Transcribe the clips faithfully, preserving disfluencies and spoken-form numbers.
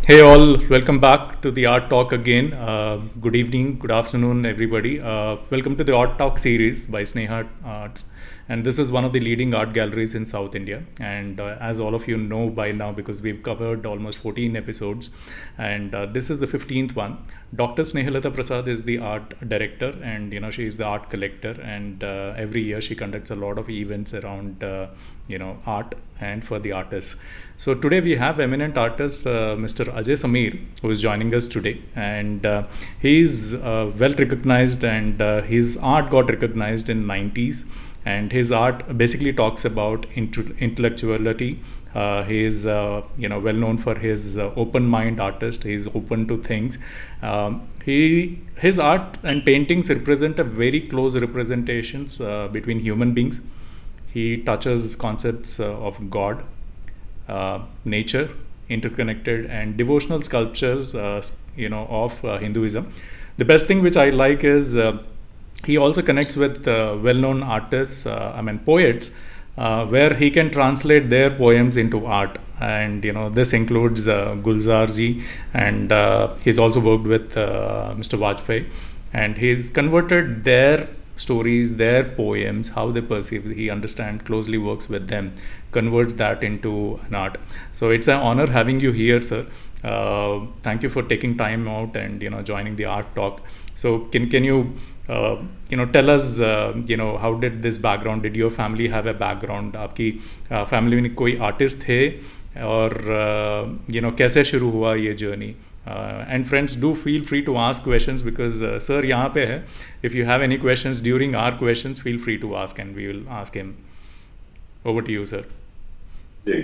Hey all, welcome back to the Art Talk again. Uh, good evening, good afternoon, everybody. Uh, welcome to the Art Talk series by Sneha Arts. And this is one of the leading art galleries in South India. And uh, as all of you know by now, because we've covered almost fourteen episodes, and uh, this is the fifteenth one. Doctor Snehalata Prasad is the art director, and you know she is the art collector. And uh, every year she conducts a lot of events around uh, you know art and for the artists. So today we have eminent artist uh, Mister Ajay Sameer, who is joining us today, and uh, he is uh, well recognized, and uh, his art got recognized in nineties, and his art basically talks about intu- intellectuality. Uh, he is uh, you know well known for his uh, open mind artist. He is open to things. Um, he his art and paintings represent a very close representations uh, between human beings. He touches concepts uh, of God, uh, nature, interconnected, and devotional sculptures, uh, you know, of uh, Hinduism. The best thing which I like is uh, he also connects with uh, well-known artists, uh, I mean poets, uh, where he can translate their poems into art. And you know, this includes uh, Gulzar ji, and uh, he's also worked with uh, Mister Vajpayee, and he's converted their stories, their poems, how they perceive, he understands, closely works with them, converts that into an art. So it's an honor having you here, sir. Uh, thank you for taking time out and you know joining the art talk. So can can you uh, you know tell us uh, you know how did this background? Did your family have a background? आपकी uh, family में कोई artist थे और uh, you know कैसे शुरू हुआ ये journey? Uh, and friends, do feel free to ask questions because uh, sir यहाँ पे है. If you have any questions during our questions, feel free to ask and we will ask him. Over to you, sir. जी,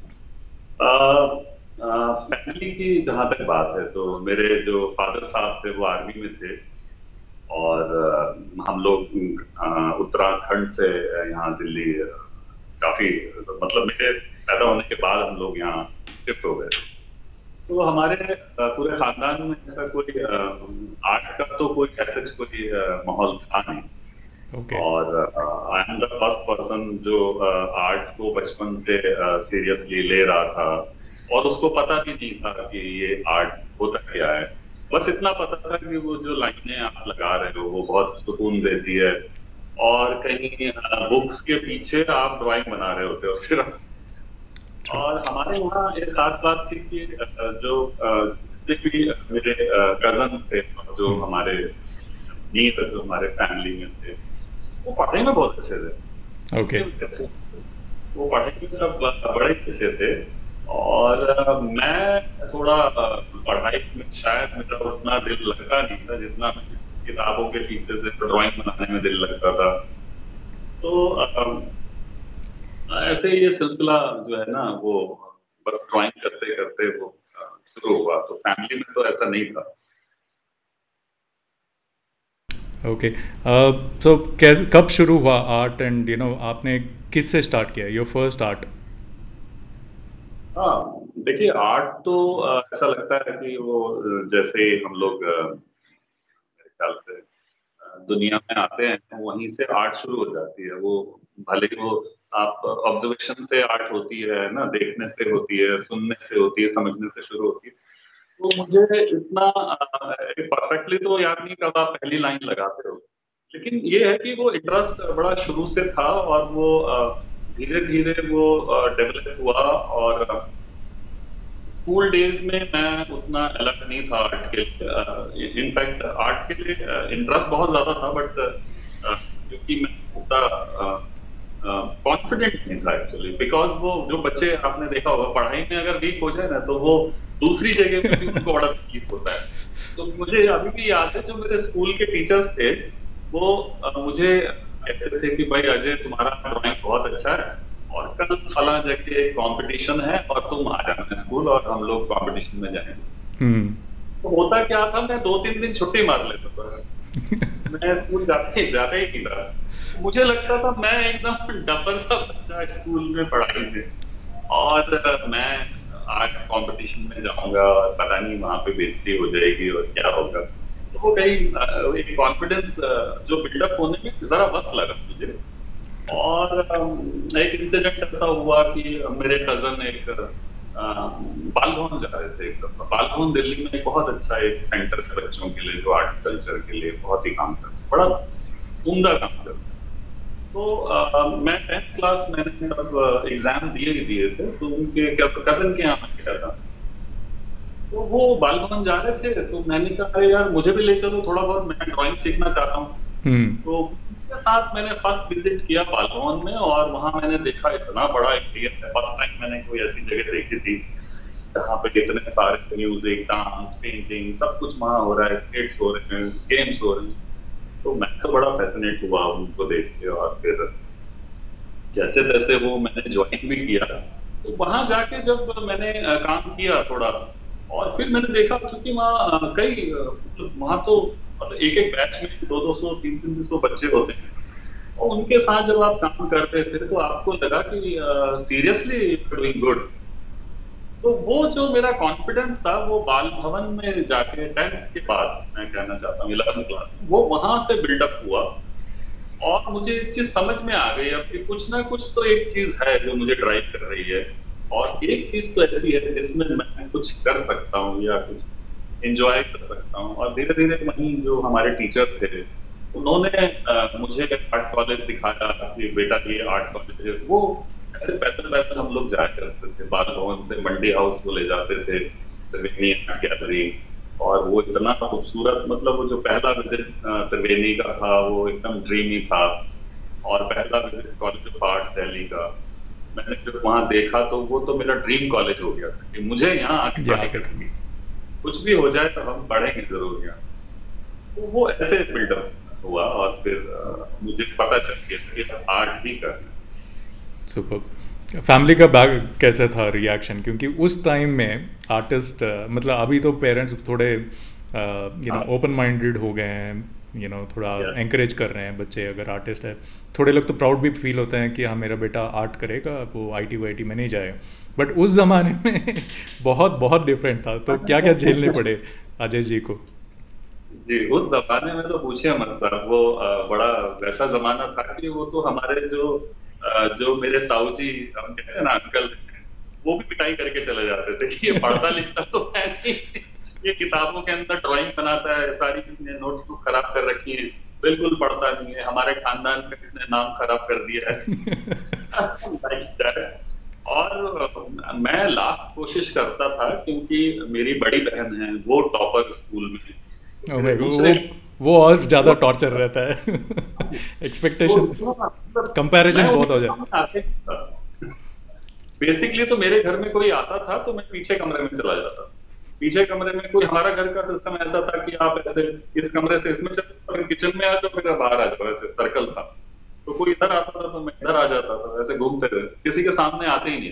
family की जहाँ तक बात है तो मेरे जो फादर साहब थे वो आर्मी में थे और uh, हम लोग uh, उत्तराखंड से यहाँ दिल्ली uh, काफी मतलब मेरे पैदा होने के बाद हम लोग यहाँ शिफ्ट हो गए. तो हमारे पूरे खानदान में ऐसा कोई आर्ट का तो कोई ऐसा कोई माहौल था नहीं. Okay. और I am the first person जो आर्ट को बचपन से सीरियसली ले रहा था और उसको पता भी नहीं था कि ये आर्ट होता क्या है. बस इतना पता था कि वो जो लाइनें आप लगा रहे हो वो बहुत सुकून देती है और कहीं बुक्स के पीछे आप ड्राइंग बना रहे होते हो सिर्फ. और हमारे यहाँ एक खास बात थी कि जो जितने भी मेरे कजन्स थे जो हमारे नीड जो हमारे फैमिली में थे वो पढ़ाई में बहुत अच्छे थे. Okay. वो पढ़ाई में सब बड़े अच्छे थे और मैं थोड़ा पढ़ाई में शायद मेरा उतना दिल लगता नहीं था जितना किताबों के पीछे से ड्राइंग बनाने में दिल लगता था. तो ऐसे ये सिलसिला जो है ना वो बस ड्राइंग करते करते वो शुरू हुआ. तो फैमिली में तो ऐसा नहीं था. ओके. सो कैसे कब शुरू हुआ आर्ट एंड यू नो आपने किस से स्टार्ट किया योर फर्स्ट आर्ट? हाँ देखिए आर्ट तो uh, ऐसा लगता है कि वो जैसे हम लोग uh, मेरे ख्याल से uh, दुनिया में आते हैं वहीं से आर्ट शुरू हो जाती है. वो भले वो आप ऑब्जर्वेशन से आर्ट होती है ना, देखने से होती है, सुनने से होती है, समझने से शुरू होती है. तो मुझे इतना परफेक्टली तो याद नहीं कब आप पहली लाइन लगाते हो, लेकिन ये है कि वो इंटरेस्ट बड़ा शुरू से था और वो धीरे धीरे वो डेवलप हुआ. और स्कूल डेज में मैं उतना अलग नहीं था आर्ट के लिए. इनफैक्ट आर्ट के लिए इंटरेस्ट बहुत ज्यादा था बट क्योंकि मैं उतना कॉन्फिडेंट uh, नहीं था एक्चुअली. बिकॉज वो जो बच्चे आपने देखा होगा पढ़ाई में अगर वीक हो जाए ना तो वो दूसरी जगह पे भी उनको बड़ा तकलीफ होता है. तो मुझे अभी भी याद है जो मेरे स्कूल के टीचर्स थे वो uh, मुझे कहते थे कि भाई अजय तुम्हारा ड्राइंग बहुत अच्छा है और कल फला जगह कंपटीशन है और तुम आ जाना स्कूल और हम लोग कंपटीशन में जाएंगे. hmm. तो होता क्या था मैं दो तीन दिन छुट्टी मार लेता था. मैं स्कूल जाते ही जाता ही नहीं था. मुझे लगता था मैं एकदम डपर सा बच्चा स्कूल में पढ़ाई में और मैं आर्ट कंपटीशन में जाऊंगा और पता नहीं वहां पे बेइज्जती हो जाएगी और क्या होगा. तो वो कहीं एक कॉन्फिडेंस जो बिल्डअप होने में जरा वक्त लगा मुझे. और एक इंसिडेंट ऐसा हुआ कि मेरे कजन एक बाल भवन जा रहे थे एक दफा। बाल भवन दिल्ली में एक बहुत अच्छा एक सेंटर है बच्चों के लिए, जो आर्ट कल्चर के लिए बहुत ही काम करता है, बड़ा उम्दा काम करता है। तो आ, मैं टेंथ क्लास मैंने तब एग्जाम दिए ही दिए थे, तो उनके क्या कजन के यहाँ मैं गया था, तो वो बाल भवन जा रहे थे, तो मैंने कहा अरे यार मुझे भी ले चलो थोड़ा बहुत, मैं ड्राइंग सीखना चाहता हूँ। हम्म। तो उनके साथ मैंने फर्स्ट विजिट किया बाल भवन में, और वहां मैंने देखा इतना बड़ा एरिया है, फर्स्ट टाइम मैंने कोई ऐसी जगह देखी थी जहाँ पे इतने सारे म्यूजिक, डांस, पेंटिंग सब कुछ वहां हो रहा है, स्केट्स हो रहे हैं, गेम्स हो रहे हैं। तो मैं तो बड़ा फैसिनेट हुआ उनको देख के, और फिर जैसे तैसे वो मैंने ज्वाइन भी किया। तो वहां जाके जब मैंने अ, काम किया थोड़ा, और फिर मैंने देखा क्योंकि वहाँ अ, कई अ, मतलब वहाँ तो मतलब एक एक बैच में दो दो सौ तीन तीन सौ बच्चे होते हैं, और उनके साथ जब आप काम करते थे तो आपको लगा कि सीरियसली डूइंग गुड। तो वो जो मेरा कॉन्फिडेंस था वो बाल भवन में जाके टेंथ के बाद, मैं कहना चाहता हूँ इलेवेंथ क्लास में, वो वहां से बिल्डअप हुआ। और मुझे एक चीज समझ में आ गई अब कि कुछ ना कुछ तो एक चीज है जो मुझे ड्राइव कर रही है, और एक चीज तो ऐसी है जिसमें मैं कुछ कर सकता हूँ या कुछ एंजॉय कर सकता हूँ। और धीरे धीरे वहीं जो हमारे टीचर थे उन्होंने अ, मुझे आर्ट कॉलेज दिखाया कि बेटा ये आर्ट कॉलेज है। वो ऐसे पैदल पैदल हम लोग जाया करते थे, बाल भवन से मंडी हाउस को ले जाते थे, त्रिवेणी आर्ट गैलरी। और वो इतना खूबसूरत, मतलब वो जो पहला विजिट त्रिवेणी का था वो एकदम ड्रीमी था, और पहला visit college of art Delhi का मैंने जब वहां देखा तो वो तो मेरा ड्रीम कॉलेज हो गया था कि मुझे यहाँ आके यहाँ पढ़ाई पे करनी है, कुछ भी हो जाए तो हम पढ़ेंगे जरूर यहाँ। तो वो ऐसे बिल्डअप हुआ, और फिर अ, मुझे पता चल गया कि आर्ट ही करना है। सुपर। फैमिली का बैक कैसे था रिएक्शन, क्योंकि उस टाइम में आर्टिस्ट मतलब अभी तो पेरेंट्स थोड़े यू नो हाँ, ओपन माइंडेड हो गए हैं, यू you नो know, थोड़ा या, एंकरेज कर रहे हैं बच्चे अगर आर्टिस्ट है। थोड़े लोग तो प्राउड भी फील होते हैं कि हाँ मेरा बेटा आर्ट करेगा, वो आईटी वाईटी में नहीं जाएगा। बट उस ज़माने में बहुत बहुत डिफरेंट था, तो क्या क्या झेलने पड़े अजय जी को? जी उस जमाने में तो पूछिए मत साहब, वो अ, बड़ा वैसा जमाना था कि वो तो हमारे जो अ, जो मेरे ताऊ जी, हम कहते हैं ना अंकल, वो भी पिटाई करके चले जाते थे कि ये पढ़ता लिखता तो है नहीं, ये किताबों के अंदर ड्राइंग बनाता है, सारी इसने नोटबुक खराब कर रखी है, बिल्कुल पढ़ता नहीं है, हमारे खानदान का इसने नाम खराब कर दिया है। Like that। और अ, मैं लाख कोशिश करता था क्योंकि मेरी बड़ी बहन है, वो टॉपर स्कूल में, तो ओ मेरे भाई, दूसरे वो वो और ज़्यादा वो टॉर्चर रहता है। वो एक्सपेक्टेशन, मतलब मैं कंपैरिजन बहुत उनके हो जाए। सामने आते नहीं था। बेसिकली तो मेरे घर में कोई आता था तो मैं पीछे कमरे में चला जाता। पीछे कमरे में कोई, हमारा घर का सिस्टम ऐसा था कि आप ऐसे इस कमरे से इसमें चले जाओ, फिर किचन में आ जाओ, फिर बाहर आ जाओ, ऐसे सर्कल था। तो कोई इधर आता था तो मैं इधर आ जाता था, ऐसे घूमते थे, किसी के सामने आते ही नहीं।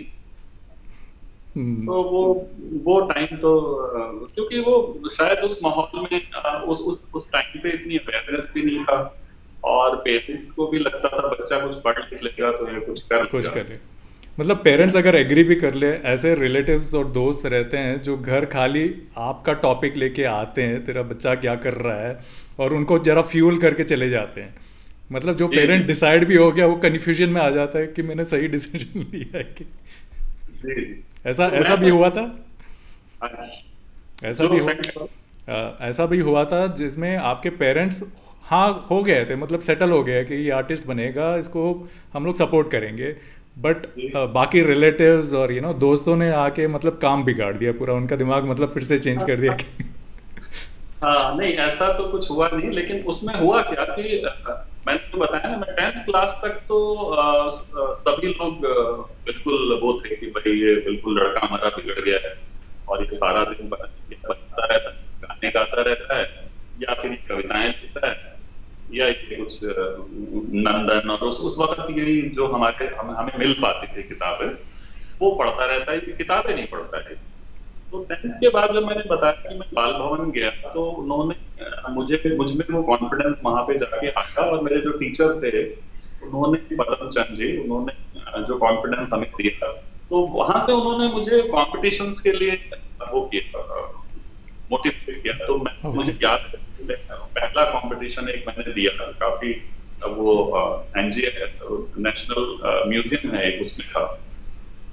हम्म। तो वो वो टाइम तो अ, क्योंकि वो शायद उस माहौल में अ, उस उस उस टाइम पे इतनी अवेयरनेस भी नहीं था, और पेरेंट्स को भी लगता था बच्चा कुछ पढ़ लिख लेगा तो ये कुछ कर कुछ लेगा। कर ले, मतलब पेरेंट्स अगर एग्री भी कर ले, ऐसे रिलेटिव्स और दोस्त रहते हैं जो घर खाली आपका टॉपिक लेके आते हैं, तेरा बच्चा क्या कर रहा है, और उनको जरा फ्यूल करके चले जाते हैं। मतलब जो जी जी पेरेंट डिसाइड भी हो गया वो कन्फ्यूजन में आ जाता है कि मैंने सही डिसीजन लिया है कि। जी जी। ऐसा तो ऐसा मैं भी तो हुआ था। हाँ, ऐसा जो भी हो फ्रेंड अ, ऐसा भी हुआ था जिसमें आपके पेरेंट्स हाँ हो गए थे, मतलब सेटल हो गया कि ये आर्टिस्ट बनेगा, इसको हम लोग सपोर्ट करेंगे। बट बाकी रिलेटिव्स और यू नो दोस्तों ने आके मतलब काम बिगाड़ दिया पूरा, उनका दिमाग मतलब फिर से चेंज कर दिया कि। हाँ नहीं ऐसा तो कुछ हुआ नहीं, लेकिन उसमें हुआ क्या कि अ, मैंने तो बताया ना, मैं टेंथ क्लास तक तो अ, स- सभी लोग अ, बिल्कुल वो थे कि भाई ये बिल्कुल लड़का हमारा बिगड़ गया है, और ये सारा दिन बना बनता रहता है, गाने गाता रहता है, या फिर ये कविताएं लिखता है, या ये कुछ अ, नंदन, और उस उस वक्त यही जो हमारे हम, हमें मिल पाती थी किताबें, वो पढ़ता रहता है, ये किताबें नहीं पढ़ता है। तो टेंथ के बाद जब मैंने बताया कि मैं बाल भवन गया, तो उन्होंने अ, मुझे मुझ में वो कॉन्फिडेंस वहां पे जाके आया, और मेरे जो टीचर थे उन्होंने, पदम चंद जी, उन्होंने अ, जो कॉन्फिडेंस हमें दिया, तो वहां से उन्होंने मुझे कॉम्पिटिशन्स के लिए वो किया, मोटिवेट किया। तो मैं ओके। मुझे याद है कि पहला कंपटीशन एक मैंने दिया था, काफी वो एनजीए नेशनल म्यूजियम है एक, उसमें था।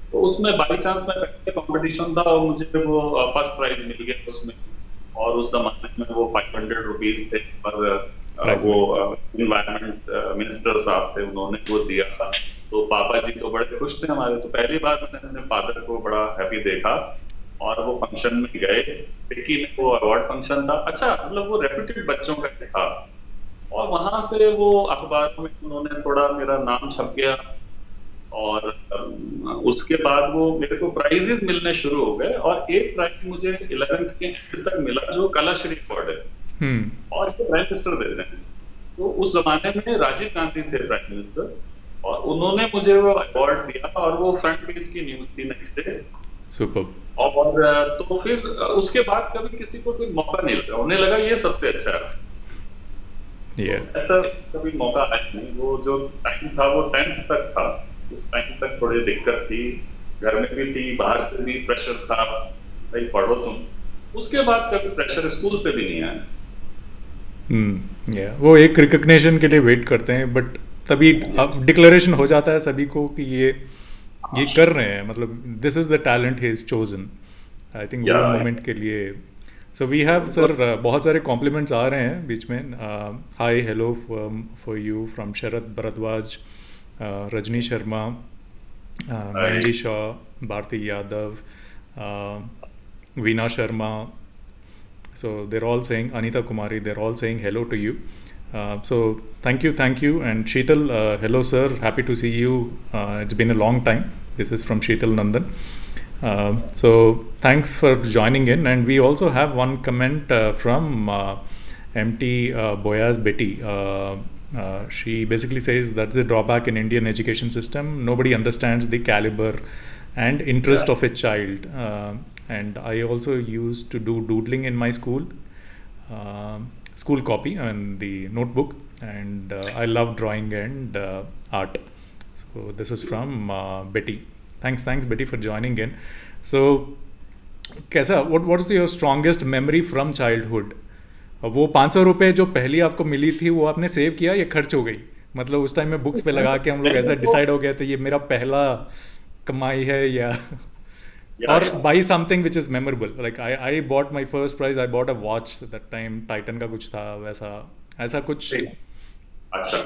तो उसमें बाई चांस मैं पहले कंपटीशन था और मुझे वो फर्स्ट प्राइज मिल गया उसमें। और उस जमाने में वो फाइव हंड्रेड रुपीज थे, पर अ, प्राइस वो मनी। इन्वायरमेंट मिनिस्टर साहब थे, उन्होंने वो दिया था। तो पापा जी तो बड़े खुश थे हमारे। तो पहली बार मैंने अपने फादर को बड़ा हैप्पी देखा। और वो फंक्शन में गए, टिक्की में वो अवार्ड फंक्शन था। अच्छा, मतलब वो रेप्यूटेड बच्चों का था। और वहां से वो अखबार में उन्होंने थोड़ा मेरा नाम छप गया। और अम, उसके बाद वो मेरे को प्राइजेस मिलने शुरू हो गए। और एक प्राइज मुझे इलेवेंथ के एंड तक मिला, जो कला श्री अवार्ड है। हम्म। और ये प्राइम मिनिस्टर देते हैं। तो उस जमाने में राजीव गांधी थे प्राइम मिनिस्टर। और उन्होंने मुझे वो अवार्ड दिया और वो फ्रंट पेज की न्यूज थी नेक्स्ट डे। सुपर। और अ, तो फिर अ, उसके बाद कभी किसी को कोई मौका नहीं लगा, उन्हें लगा ये सबसे अच्छा है। ये तो ऐसा कभी मौका आया नहीं। वो जो टाइम था वो टेंथ तक था। उस टाइम तक थोड़ी दिक्कत थी, घर में भी थी, बाहर से भी प्रेशर था, भाई पढ़ो तुम। उसके बाद कभी प्रेशर स्कूल से भी नहीं आया। हम्म। या वो एक रिकग्निशन के लिए वेट करते हैं, बट तभी अब डिक्लेरेशन हो जाता है सभी को कि ये ये कर रहे हैं, मतलब this is the talent he is chosen. I think या वो मोमेंट के लिए। सो वी हैव सर बहुत सारे कॉम्प्लीमेंट्स आ रहे हैं बीच में। Hi hello for you from Sharad Bhardwaj, Rajni Sharma, Mehndi Shaw, Bharti Yadav, Veena Sharma. So they're all saying, Anita Kumari, they're all saying hello to you. Uh, so thank you, thank you. And Sheetal, uh, hello sir, happy to see you. Uh, it's been a long time. This is from Sheetal Nandan. Uh, so thanks for joining in. And we also have one comment uh, from uh, M T uh, Boyaz Betty. Uh, uh, she basically says that's the drawback in Indian education system. Nobody understands the caliber and interest Yeah. of a child. Uh, and I also used to do doodling in my school, uh, school copy and the notebook, and uh, I love drawing and uh, art. So this is from uh, Betty. Thanks, thanks Betty for joining in. So, कैसा, what what's your strongest memory from childhood? वो पाँच सौ रुपये जो पहली आपको मिली थी वो आपने सेव किया या खर्च हो गई? मतलब उस टाइम में बुक्स पे लगा के हम लोग ऐसा डिसाइड हो गया था ये मेरा पहला कमाई है, या Yeah. or buy something which is memorable. Like I I bought my first prize, I bought a watch that time, Titan का कुछ था वैसा, ऐसा कुछ. अच्छा,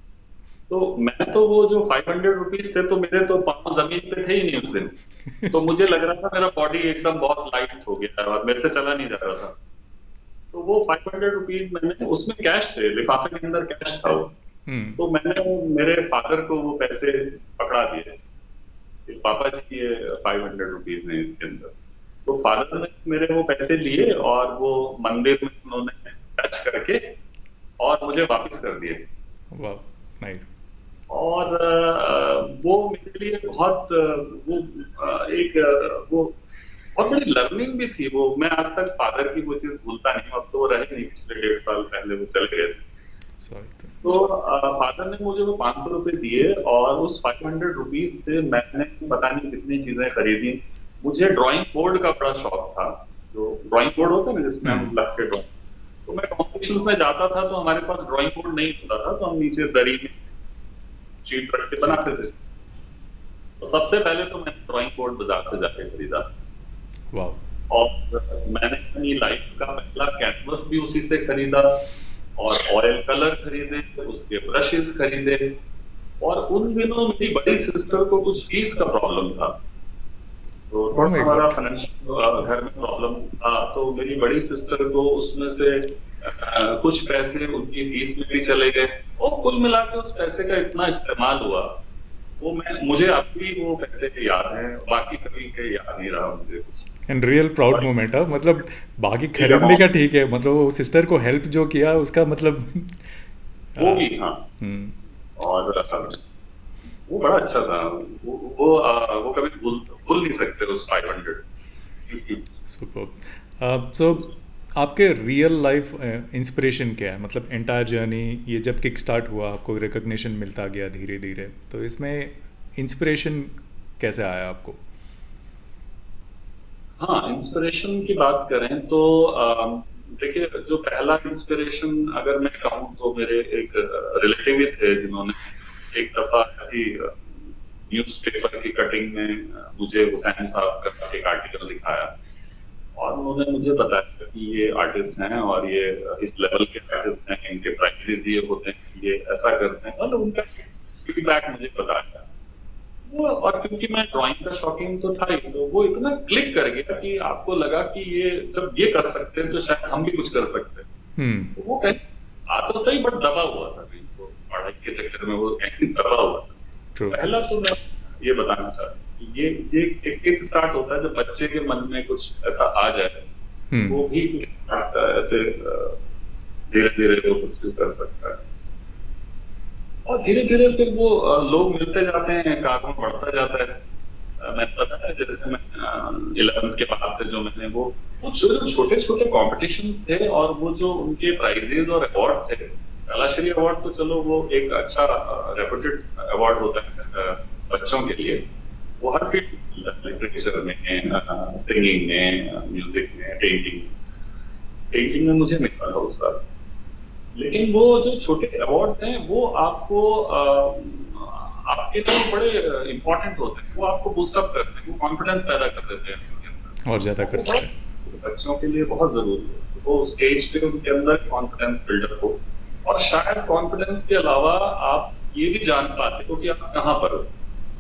तो मैं तो वो जो फाइव हंड्रेड रुपीज थे तो मेरे तो पाँव जमीन पे थे ही नहीं उस दिन। तो मुझे लग रहा था मेरा बॉडी एकदम बहुत लाइट हो गया और मेरे से चला नहीं जा रहा था। तो वो फाइव हंड्रेड रुपीज मैंने, उसमें कैश थे, लिफाफे के अंदर कैश था वो। तो मैंने मेरे फादर को वो पैसे पकड़ा दिए, पापा जी ये फाइव हंड्रेड रुपीज हैं इसके अंदर। तो फादर ने मेरे वो पैसे लिए और वो मंदिर में उन्होंने टच करके और मुझे वापस कर दिए। वाह, नाइस। और वो मेरे लिए बहुत वो एक वो बहुत बड़ी लर्निंग भी थी। वो मैं आज तक फादर की वो चीज भूलता नहीं। अब तो वो रहे नहीं, पिछले डेढ़ साल पहले वो चले गए थे। तो फादर ने मुझे वो पाँच सौ रुपए दिए और उस फाइव हंड्रेड रुपीज से मैंने पता नहीं कितनी चीजें खरीदी। मुझे ड्राइंग बोर्ड का बड़ा शौक था, जो ड्राइंग बोर्ड होता है ना जिसमें हम लग के ड्राइंग। तो मैं कॉम्पिटिशंस में जाता था तो हमारे पास ड्राइंग बोर्ड नहीं होता था, तो हम नीचे दरी में शीट रख के बनाते थे। तो सबसे पहले तो मैंने ड्राइंग बोर्ड बाजार से जाके खरीदा। और मैंने अपनी लाइफ का पहला कैनवस भी उसी से खरीदा और ऑयल कलर खरीदे, उसके ब्रशेस खरीदे। और उन दिनों मेरी बड़ी सिस्टर को कुछ फीस का प्रॉब्लम था, तो थोड़ा oh हमारा फाइनेंशियल घर में प्रॉब्लम था। तो मेरी बड़ी सिस्टर को उसमें से आ, कुछ पैसे उनकी फीस में भी चले गए और कुल मिला के उस पैसे का इतना इस्तेमाल हुआ, वो मैं मुझे अब भी वो पैसे के याद है, बाकी कभी के याद नहीं रहा मुझे कुछ। एंड रियल प्राउड मोमेंट है, मतलब बाकी खरीदने का ठीक है, मतलब वो सिस्टर को हेल्प जो किया उसका मतलब वो भी। हाँ, और वो बड़ा अच्छा था। वो वो, आ, वो कभी भूल भूल नहीं सकते उस फाइव हंड्रेड। सुपर। सो आपके रियल लाइफ इंस्पिरेशन क्या है, मतलब एंटायर जर्नी ये जब किक स्टार्ट हुआ आपको रिकग्निशन मिलता गया धीरे धीरे, तो इसमें इंस्पिरेशन कैसे आया आपको? हाँ, इंस्पिरेशन की बात करें तो देखिए, जो पहला इंस्पिरेशन अगर मैं कहूँ तो मेरे एक रिलेटिव ही थे जिन्होंने एक दफा ऐसी न्यूज़पेपर की कटिंग में मुझे हुसैन साहब का एक आर्टिकल दिखाया और उन्होंने मुझे बताया कि ये आर्टिस्ट हैं और ये इस लेवल के आर्टिस्ट हैं, इनके प्राइजेज ये होते हैं, ये ऐसा करते हैं, मतलब उनका फीडबैक मुझे बताया वो। और क्योंकि मैं ड्राइंग का शौकीन तो था ही, तो वो इतना क्लिक कर गया कि आपको लगा कि ये जब ये कर सकते हैं तो शायद हम भी कुछ कर सकते हैं। तो वो कहीं आ तो सही बट दबा हुआ था कहीं, तो पढ़ाई के चक्कर में वो कहीं दबा हुआ था। True. पहला तो मैं ये बताना चाहता हूँ कि ये ये एक किक स्टार्ट होता है जब बच्चे के मन में कुछ ऐसा आ जाए, hmm. वो भी कुछ ऐसे धीरे धीरे वो कुछ कर सकता है और धीरे धीरे फिर वो लोग मिलते जाते हैं, काम बढ़ता जाता है। मैं पता है जैसे मैं इलेवेंथ के बाद से जो मैंने वो जो छोटे छोटे कॉम्पिटिशन्स थे और वो जो उनके प्राइजेस और अवार्ड थे, कलाश्री अवार्ड तो चलो वो एक अच्छा रेपुटेड अवार्ड होता है बच्चों के लिए, वो हर फील्ड, लिटरेचर में, सिंगिंग में, म्यूजिक में, पेंटिंग पेंटिंग में मुझे मिला था उस साल। लेकिन वो जो छोटे अवार्ड्स हैं वो आपको आ, आपके लिए बड़े इम्पोर्टेंट होते हैं, वो आपको बूस्ट अप करते हैं, वो कॉन्फिडेंस पैदा कर देते हैं और ज्यादा कर सकते हैं। बच्चों के लिए बहुत जरूरी है वो स्टेज पे उनके अंदर कॉन्फिडेंस बिल्डअप हो, और शायद कॉन्फिडेंस के अलावा आप ये भी जान पाते हो कि आप कहाँ पर हो।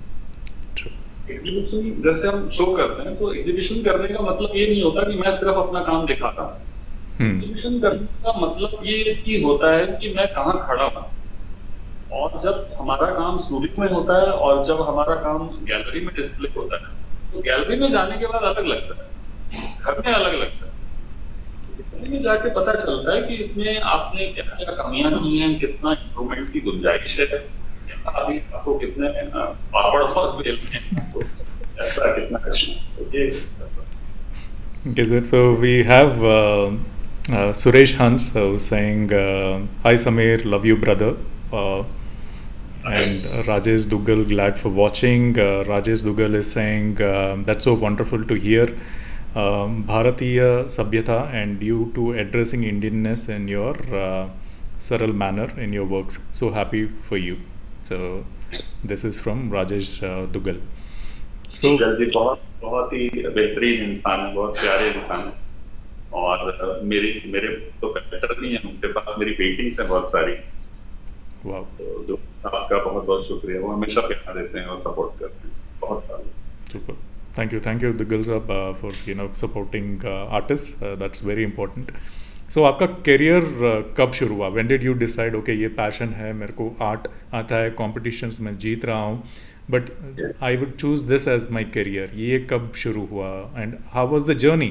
एग्जीबिशन जैसे हम शो करते हैं तो एग्जीबिशन करने का मतलब ये नहीं होता कि मैं सिर्फ अपना काम दिखाता हूँ। एग्जीबिशन करने का मतलब ये कि होता है कि मैं कहाँ खड़ा हूँ, और जब हमारा काम स्टूडियो में होता है और जब हमारा काम गैलरी में डिस्प्ले होता है, तो गैलरी में जाने के बाद अलग लगता है, घर में अलग लगता है। गैलरी में जाके पता चलता है कि इसमें आपने क्या क्या कमियां की हैं, कितना इम्प्रूवमेंट की गुंजाइश है, अभी आपको कितने पापड़ और बेलने हैं, ऐसा कितना करना। Okay, sir. So we have uh, uh, Suresh Hans uh, who's saying, uh, "Hi Samir, love you, brother." Uh, and uh, Rajesh Dugal, glad for watching. Uh, Rajesh Dugal is saying, uh, "That's so wonderful to hear. Um, Bharatiya Sabhyata and you two addressing Indianness in your uh, saral manner in your works. So happy for you." So this is from Rajesh uh, Dugal. So बहुत बहुत ही बेहतरीन इंसान है, बहुत प्यारे इंसान है, और मेरी मेरे तो कलेक्टर नहीं है, उनके पास मेरी पेंटिंग्स हैं बहुत सारी। वाह। तो जो साहब का बहुत बहुत शुक्रिया, वो हमेशा प्यार देते हैं और सपोर्ट करते हैं बहुत सारे। Super. Thank you, thank you, Dugal sir, uh, for you know supporting uh, artists. Uh, that's very important. So आपका करियर uh, कब शुरू हुआ? When did you decide okay ये पैशन है, मेरे को आर्ट आता है, कॉम्पिटिशन्स में जीत रहा हूँ, but I would choose this as my career? ये कब शुरू हुआ and how was the journey?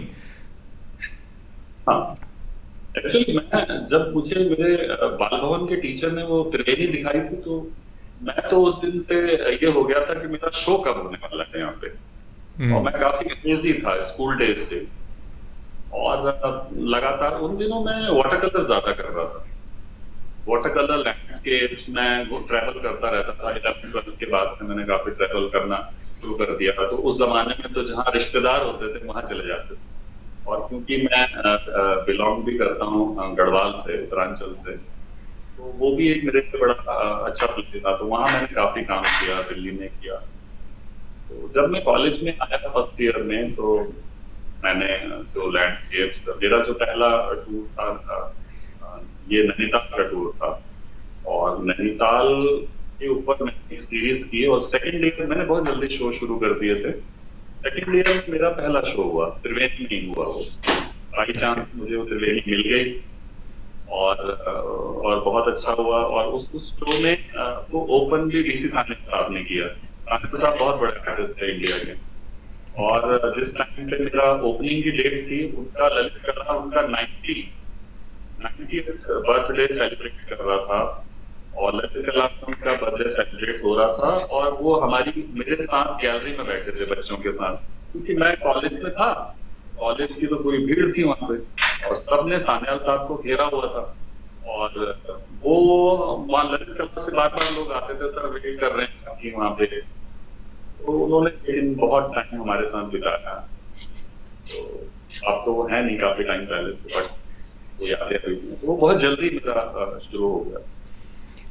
हाँ, एक्चुअली मैं जब मुझे मेरे बाल भवन के टीचर ने वो त्रिवेणी दिखाई थी, तो मैं तो उस दिन से ये हो गया था कि मेरा शो कब होने वाला है यहाँ पे। hmm. और मैं काफी क्रेजी था स्कूल डेज से, और लगातार उन दिनों मैं वाटर कलर ज्यादा कर रहा था, वाटर कलर लैंडस्केप्स में वो ट्रैवल करता रहता था। इलेवेंथ ट्वेल्थ के बाद से मैंने काफी ट्रैवल करना शुरू कर दिया था, तो उस जमाने में तो जहाँ रिश्तेदार होते थे वहां चले जाते थे, और क्योंकि मैं बिलोंग भी करता हूँ गढ़वाल से, उत्तरांचल से, तो वो भी एक मेरे लिए बड़ा अच्छा प्लेस था, तो वहां मैंने काफी काम किया, दिल्ली में किया। तो जब मैं कॉलेज में आया फर्स्ट ईयर में, तो मैंने जो लैंडस्केप्स, मेरा जो पहला टूर था ये नैनीताल का टूर था, और नैनीताल के ऊपर मैंने एक सीरीज की, और सेकंड ईयर मैंने बहुत जल्दी शो शुरू कर दिए थे। सेकंड ईयर में मेरा पहला शो हुआ, त्रिवेणी नहीं हुआ, वो बाई चांस मुझे वो त्रिवेणी मिल गई, और और बहुत अच्छा हुआ। और उस उस शो में वो ओपन भी डीसी सानिया साहब ने किया। सानिया साहब बहुत बड़े आर्टिस्ट है इंडिया के, और जिस टाइम पे मेरा ओपनिंग की डेट थी, उनका ललित कला उनका नाइन्टी नाइन्टिएथ बर्थडे सेलिब्रेट कर रहा था, और ललित कला उनका बर्थडे सेलिब्रेट हो रहा था, और वो हमारी मेरे साथ गैलरी में बैठे थे बच्चों के साथ, क्योंकि मैं कॉलेज में था, कॉलेज की तो पूरी भीड़ थी वहां पे, और सबने सान्याल साहब को घेरा हुआ था, और वो वहां ललित कला से बार बार लोग आते थे, सर वेट कर रहे हैं कि वहां पे, तो उन्होंने एक दिन बहुत टाइम हमारे साथ बिताया। तो अब तो वो है नहीं, काफी टाइम पहले से, बट वो यादें हुई, वो बहुत जल्दी मेरा शुरू हो गया।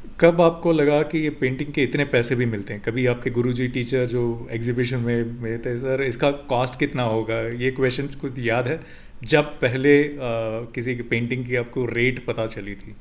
कब आपको लगा कि ये पेंटिंग के इतने पैसे भी मिलते हैं? कभी आपके गुरुजी टीचर जो एग्जीबिशन में में थे, सर इसका कॉस्ट कितना होगा, ये क्वेश्चंस कुछ याद है जब पहले अ, किसी की पेंटिंग की आपको रेट पता चली थी?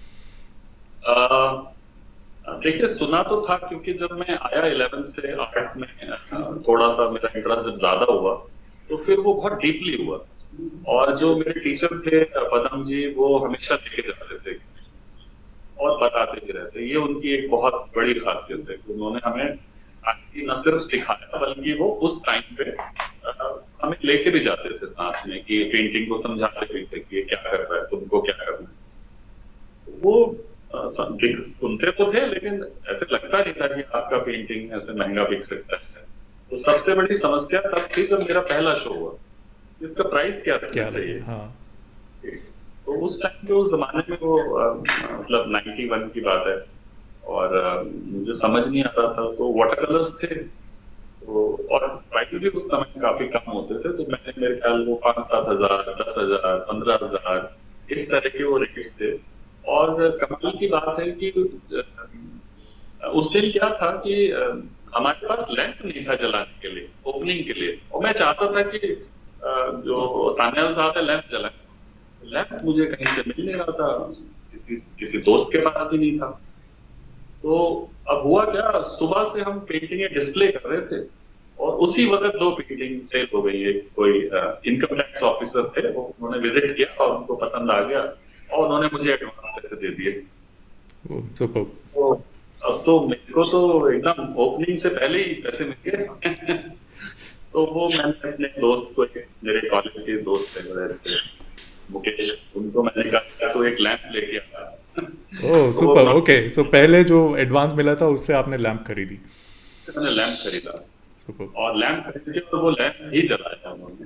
अ, देखिए, सुना तो था क्योंकि जब मैं आया इलेवन से आर्ट में अ, थोड़ा सा मेरा इंटरेस्ट जब ज्यादा हुआ तो फिर वो बहुत डीपली हुआ। और जो मेरे टीचर थे अ, पदम जी, वो हमेशा लेके जाते थे और बताते भी रहते। ये उनकी एक बहुत बड़ी खासियत है कि उन्होंने हमें आर्ट न सिर्फ सिखाया बल्कि वो उस टाइम पे अ, हमें लेके भी जाते थे साथ में, कि पेंटिंग को समझाते भी थे कि ये क्या कर रहा है, तुमको क्या करना है। वो अ, सब दिख- सुनते तो थे लेकिन ऐसे लगता नहीं था कि आपका पेंटिंग ऐसे महंगा बिक सकता है। तो सबसे बड़ी समस्या तब थी जब मेरा पहला शो हुआ, इसका प्राइस क्या रखना क्या लगे, चाहिए। हाँ। तो उस टाइम पे, उस जमाने में वो अ, मतलब नाइन्टी वन की बात है, और अ, मुझे समझ नहीं आता था, तो वाटर कलर्स थे तो, और प्राइस भी उस समय काफी कम होते थे, तो मैंने मेरे ख्याल वो पाँच सात हजार, दस हजार, पंद्रह हजार इस तरह के वो रेट्स थे। और कमाल की बात है कि अ, उस दिन क्या था कि अ, हमारे पास लैंप नहीं था जलाने के लिए, ओपनिंग के लिए, और मैं चाहता था कि अ, जो सान्याल साहब है लैंप जलाए। लैंप मुझे कहीं से मिल नहीं रहा था, किसी किसी दोस्त के पास भी नहीं था। तो अब हुआ क्या, सुबह से हम पेंटिंगें डिस्प्ले कर रहे थे और उसी वक्त दो पेंटिंग सेल हो गई। एक कोई इनकम टैक्स ऑफिसर थे, वो उन्होंने विजिट किया और उनको पसंद आ गया और उन्होंने मुझे एडवांस पैसे दे दिए। सुपर। तो अब तो मेरे को तो एकदम ओपनिंग से पहले ही पैसे मिल गए। तो वो मैंने अपने दोस्त को, मेरे कॉलेज के दोस्त थे बड़े अच्छे, मुकेश, उनको मैंने कहा तो एक लैंप लेके आया। ओह तो वो सुपर, ओके। काफी, सो पहले जो एडवांस मिला था उससे आपने लैंप खरीदी? मैंने लैंप खरीदा सुपर। और लैंप खरीद के और वो लैंप ही जलाया उन्होंने।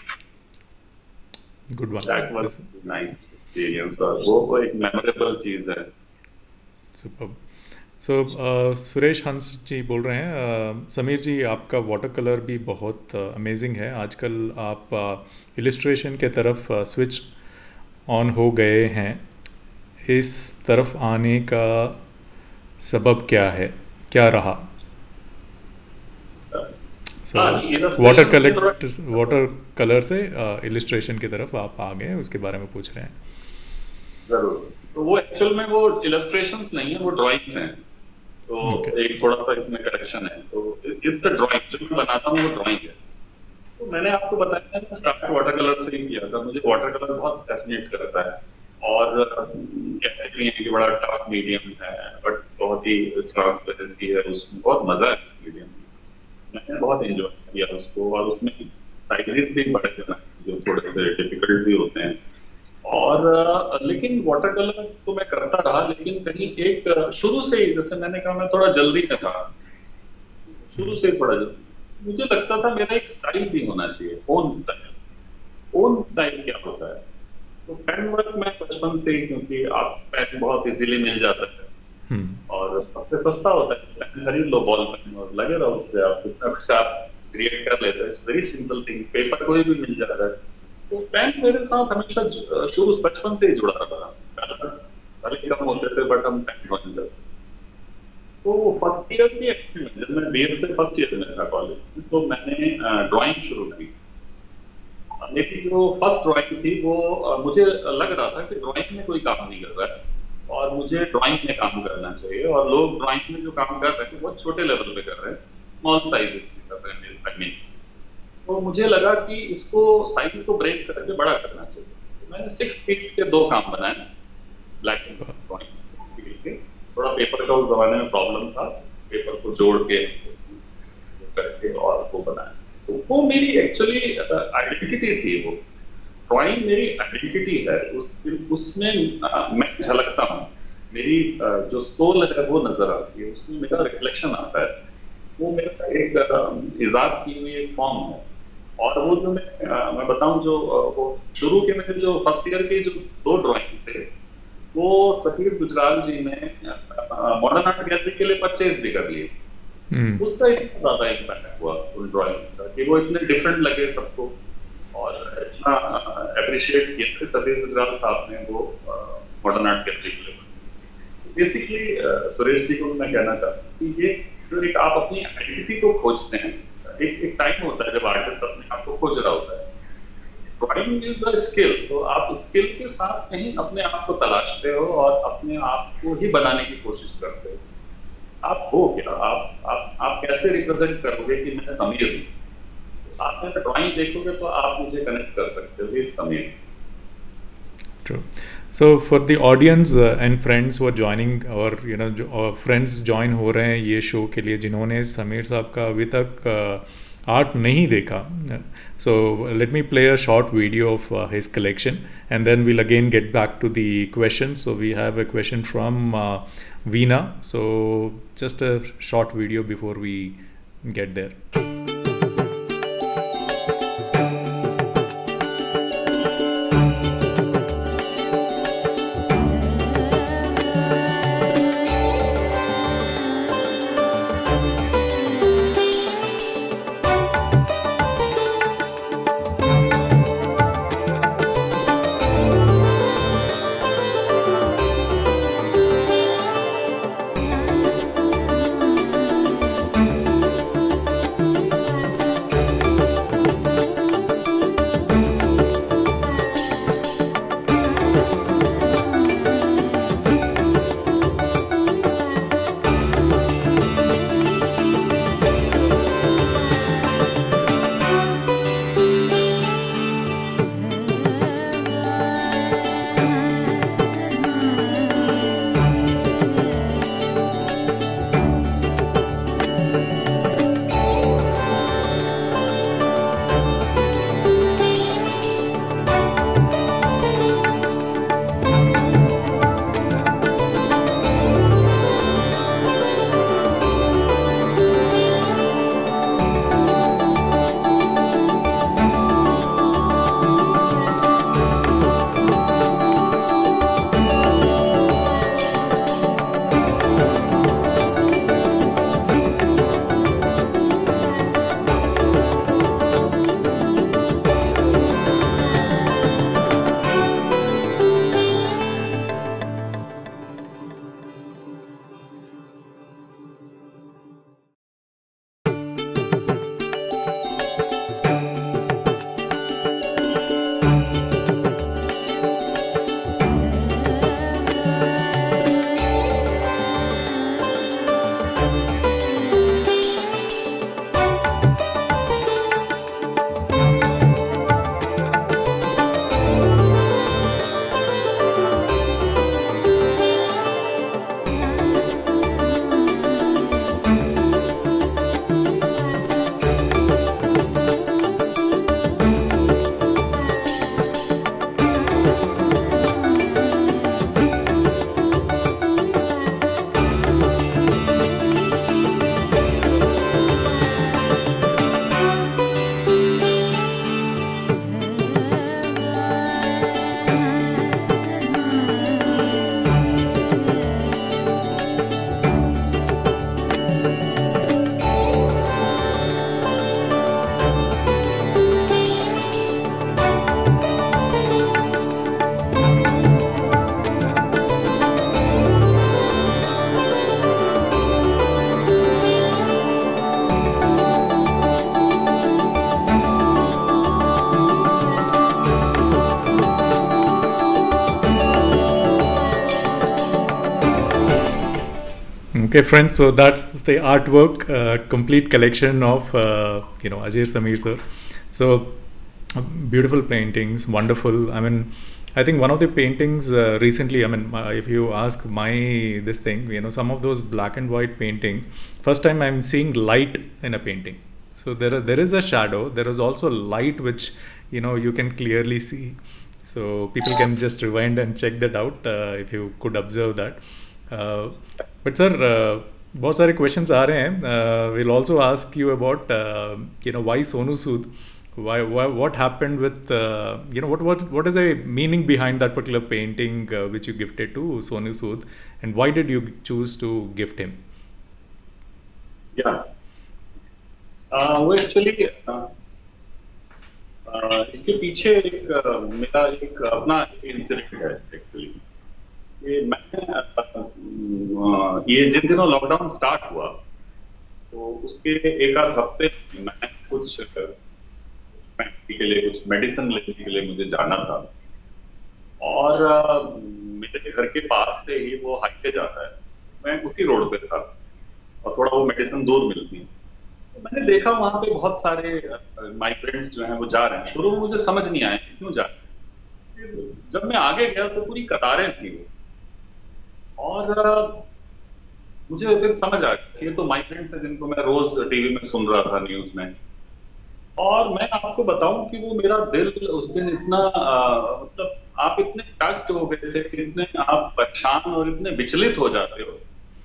Good one. That was nice experience, और वो वो एक मेमोरेबल चीज है। सुपर। सो सुरेश हंस जी बोल रहे हैं, uh, समीर जी आपका वाटर कलर भी बहुत अमेजिंग है। आजकल आप इलिस्ट्रेशन के तरफ स्विच ऑन हो गए हैं, इस तरफ आने का सबब क्या है, क्या रहा? सो हाँ, वाटर इलस्ट्रेशन में थोड़ा, कलर वाटर कलर से इलिस्ट्रेशन की तरफ आप आ गए हैं, उसके बारे में पूछ रहे हैं। जरूर। तो वो एक्चुअल में वो इलस्ट्रेशंस नहीं है, वो ड्राइंग्स हैं। तो ओके। एक थोड़ा सा इसमें करेक्शन है। तो इट्स अ ड्राइंग, जो मैं बनाता हूँ वो ड्राइंग है। तो मैंने आपको बताया था, स्टार्ट वाटर कलर से ही किया था। मुझे वाटर कलर बहुत फैसिनेट करता है, और अ, कहते भी हैं कि बड़ा टफ मीडियम है, बट बहुत ही ट्रांसपेरेंसी है उसमें, बहुत मजा है मीडियम में। मैंने बहुत एंजॉय किया उसको, और उसमें साइजेस भी बड़े बनाए जो थोड़े से डिफिकल्ट भी होते हैं। और अ, लेकिन वाटर कलर तो मैं करता रहा, लेकिन कहीं एक अ, शुरू से ही, जैसे मैंने कहा, मैं थोड़ा जल्दी में था, शुरू से ही थोड़ा जल्दी। मुझे लगता था मेरा एक स्टाइल भी होना चाहिए, ओन स्टाइल। ओन स्टाइल क्या होता है? तो पेन वर्क मैं बचपन से ही, क्योंकि आप पेन बहुत इजीली मिल जाता है और सबसे सस्ता होता है, पेन खरीद लो, बॉल पेन, और लगे रहो उससे, आप कितना कुछ आप क्रिएट कर लेते हैं। It's very simple thing, paper कोई भी मिल जाता है। तो पेन मेरे साथ हमेशा ज- शुरू बचपन से ही जुड़ा रहा। भले ही कम होते थे बट हम पेन बन जाते। तो फर्स्ट ईयर की एक्चुअली में, जब मैं बीएड से फर्स्ट ईयर में था कॉलेज में, तो मैंने ड्राइंग शुरू की। मेरी जो फर्स्ट ड्राइंग थी वो अ, मुझे लग रहा था कि ड्राइंग में कोई काम नहीं कर रहा है और मुझे ड्राइंग में काम करना चाहिए, और लोग ड्राइंग में जो काम कर रहे थे बहुत छोटे लेवल पे कर रहे हैं, स्मॉल साइज कर रहे हैं पेंटिंग। तो मुझे लगा कि इसको, साइज को ब्रेक करके बड़ा करना चाहिए। तो मैंने सिक्स फीट के दो काम बनाए, ब्लैक एंड ड्राइंग के। थोड़ा पेपर का उस जमाने में प्रॉब्लम था, पेपर को जोड़ के करके और वो बनाया। तो वो मेरी एक्चुअली आइडेंटिटी थी। वो ड्राइंग मेरी आइडेंटिटी है, उस, उसमें अ, मैं झलकता हूँ। मेरी अ, जो सोल है वो नजर आती है, उसमें मेरा रिफ्लेक्शन आता है। वो मेरा एक अ, इजाद की हुई एक फॉर्म है। और वो जो मैं अ, मैं बताऊं, जो अ, वो शुरू के मेरे जो फर्स्ट ईयर के जो दो ड्राइंग्स थे, वो सतीश गुजराल जी ने मॉडर्न आर्ट गैलरी के लिए परचेज भी कर लिए। उसका इतना ज्यादा इम्पैक्ट हुआ उन ड्राइंग्स का कि वो इतने डिफरेंट लगे सबको, और इतना अप्रिशिएट किए थे सतीश गुजराल साहब ने वो मॉडर्न आर्ट गैलरी के लिए। बेसिकली सुरेश जी को मैं कहना चाहता हूँ कि ये जो एक आप अपनी आइडेंटिटी को खोजते हैं, एक एक टाइम होता है जब आर्टिस्ट अपने आप को खोज रहा होता है। ड्राइंग इज अ स्किल, तो आप स्किल के साथ कहीं अपने आप को तलाशते हो और अपने आप को ही बनाने की कोशिश करते हो। आप हो क्या, आप आप आप कैसे रिप्रेजेंट करोगे कि मैं समीर हूँ। आप मेरा ड्राइंग देखोगे तो आप मुझे कनेक्ट कर सकते हो, ये Sameer. True. So for the audience uh, and friends who are joining or you know जो uh, friends join हो रहे हैं ये शो के लिए, जिन्होंने समीर साहब का अभी तक आर्ट नहीं देखा, so let me play a short video of uh, his collection and then we'll again get back to the questions. So we have a question from uh, Veena. So just a short video before we get there. Okay, friends, so that's the artwork, uh, complete collection of uh, you know Ajay Sameer sir. So beautiful paintings, wonderful. I mean, I think one of the paintings uh, recently, I mean, uh, if you ask my this thing, you know, some of those black and white paintings, first time I'm seeing light in a painting. So there are, there is a shadow, there is also light which you know you can clearly see. So people can just rewind and check that out uh, if you could observe that. Uh, but sir, uh, बहुत सारे questions आ रहे हैं. Uh, we'll also ask you about uh, you know why Sonu Sood. Why, why what happened with uh, you know what was what is the meaning behind that particular painting uh, which you gifted to Sonu Sood, and why did you choose to gift him? Yeah, uh, वो actually uh, uh, इसके पीछे एक uh, मेरा एक अपना incident है actually. ये मैं अ, ये जिन दिनों लॉकडाउन स्टार्ट हुआ तो उसके एक आध हफ्ते मैं कुछ फैमिली के लिए कुछ मेडिसिन लेने के लिए मुझे जाना था और अ, मेरे घर के पास से ही वो हाईवे जाता है, मैं उसी रोड पे था और थोड़ा वो मेडिसिन दूर मिलती है। तो मैंने देखा वहां पे बहुत सारे माइग्रेंट्स जो हैं वो जा रहे हैं। शुरू में मुझे समझ नहीं आया क्यों जा रहे हैं। जब मैं आगे गया तो पूरी कतारें थी वो और अ, मुझे फिर समझ आ गया कि ये तो माइग्रेंट्स हैं जिनको मैं रोज टीवी में सुन रहा था, न्यूज में। और मैं आपको बताऊं कि वो मेरा दिल उस दिन इतना अ, मतलब आप इतने टच्ड हो गए थे, इतने आप परेशान और इतने विचलित हो जाते हो।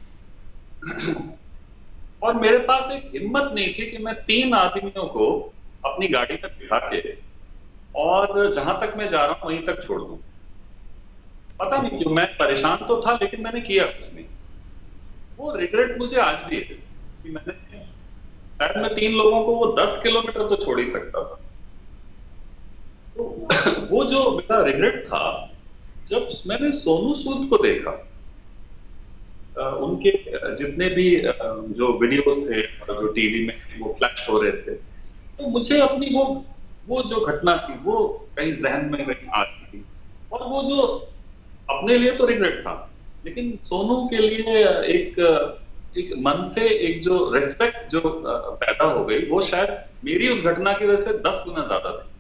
और मेरे पास एक हिम्मत नहीं थी कि मैं तीन आदमियों को अपनी गाड़ी में बिठा के और जहां तक मैं जा रहा हूं वहीं तक छोड़ दूं। पता नहीं क्यों, मैं परेशान तो था लेकिन मैंने किया कुछ नहीं। वो रिग्रेट मुझे आज भी है कि मैंने शायद मैं तीन लोगों को वो दस किलोमीटर तो छोड़ ही सकता था। तो वो जो मेरा रिग्रेट था, जब मैंने सोनू सूद को देखा, अ, उनके जितने भी अ, जो वीडियोस थे और जो टीवी में वो फ्लैश हो रहे थे, तो मुझे अपनी वो वो जो घटना थी वो कहीं जहन में कहीं आ रही थी। और वो जो अपने लिए तो रिग्रेट था, लेकिन सोनू के लिए एक एक मन से एक जो रेस्पेक्ट जो अ, पैदा हो गई, वो शायद मेरी उस घटना की वजह से दस गुना ज्यादा थी।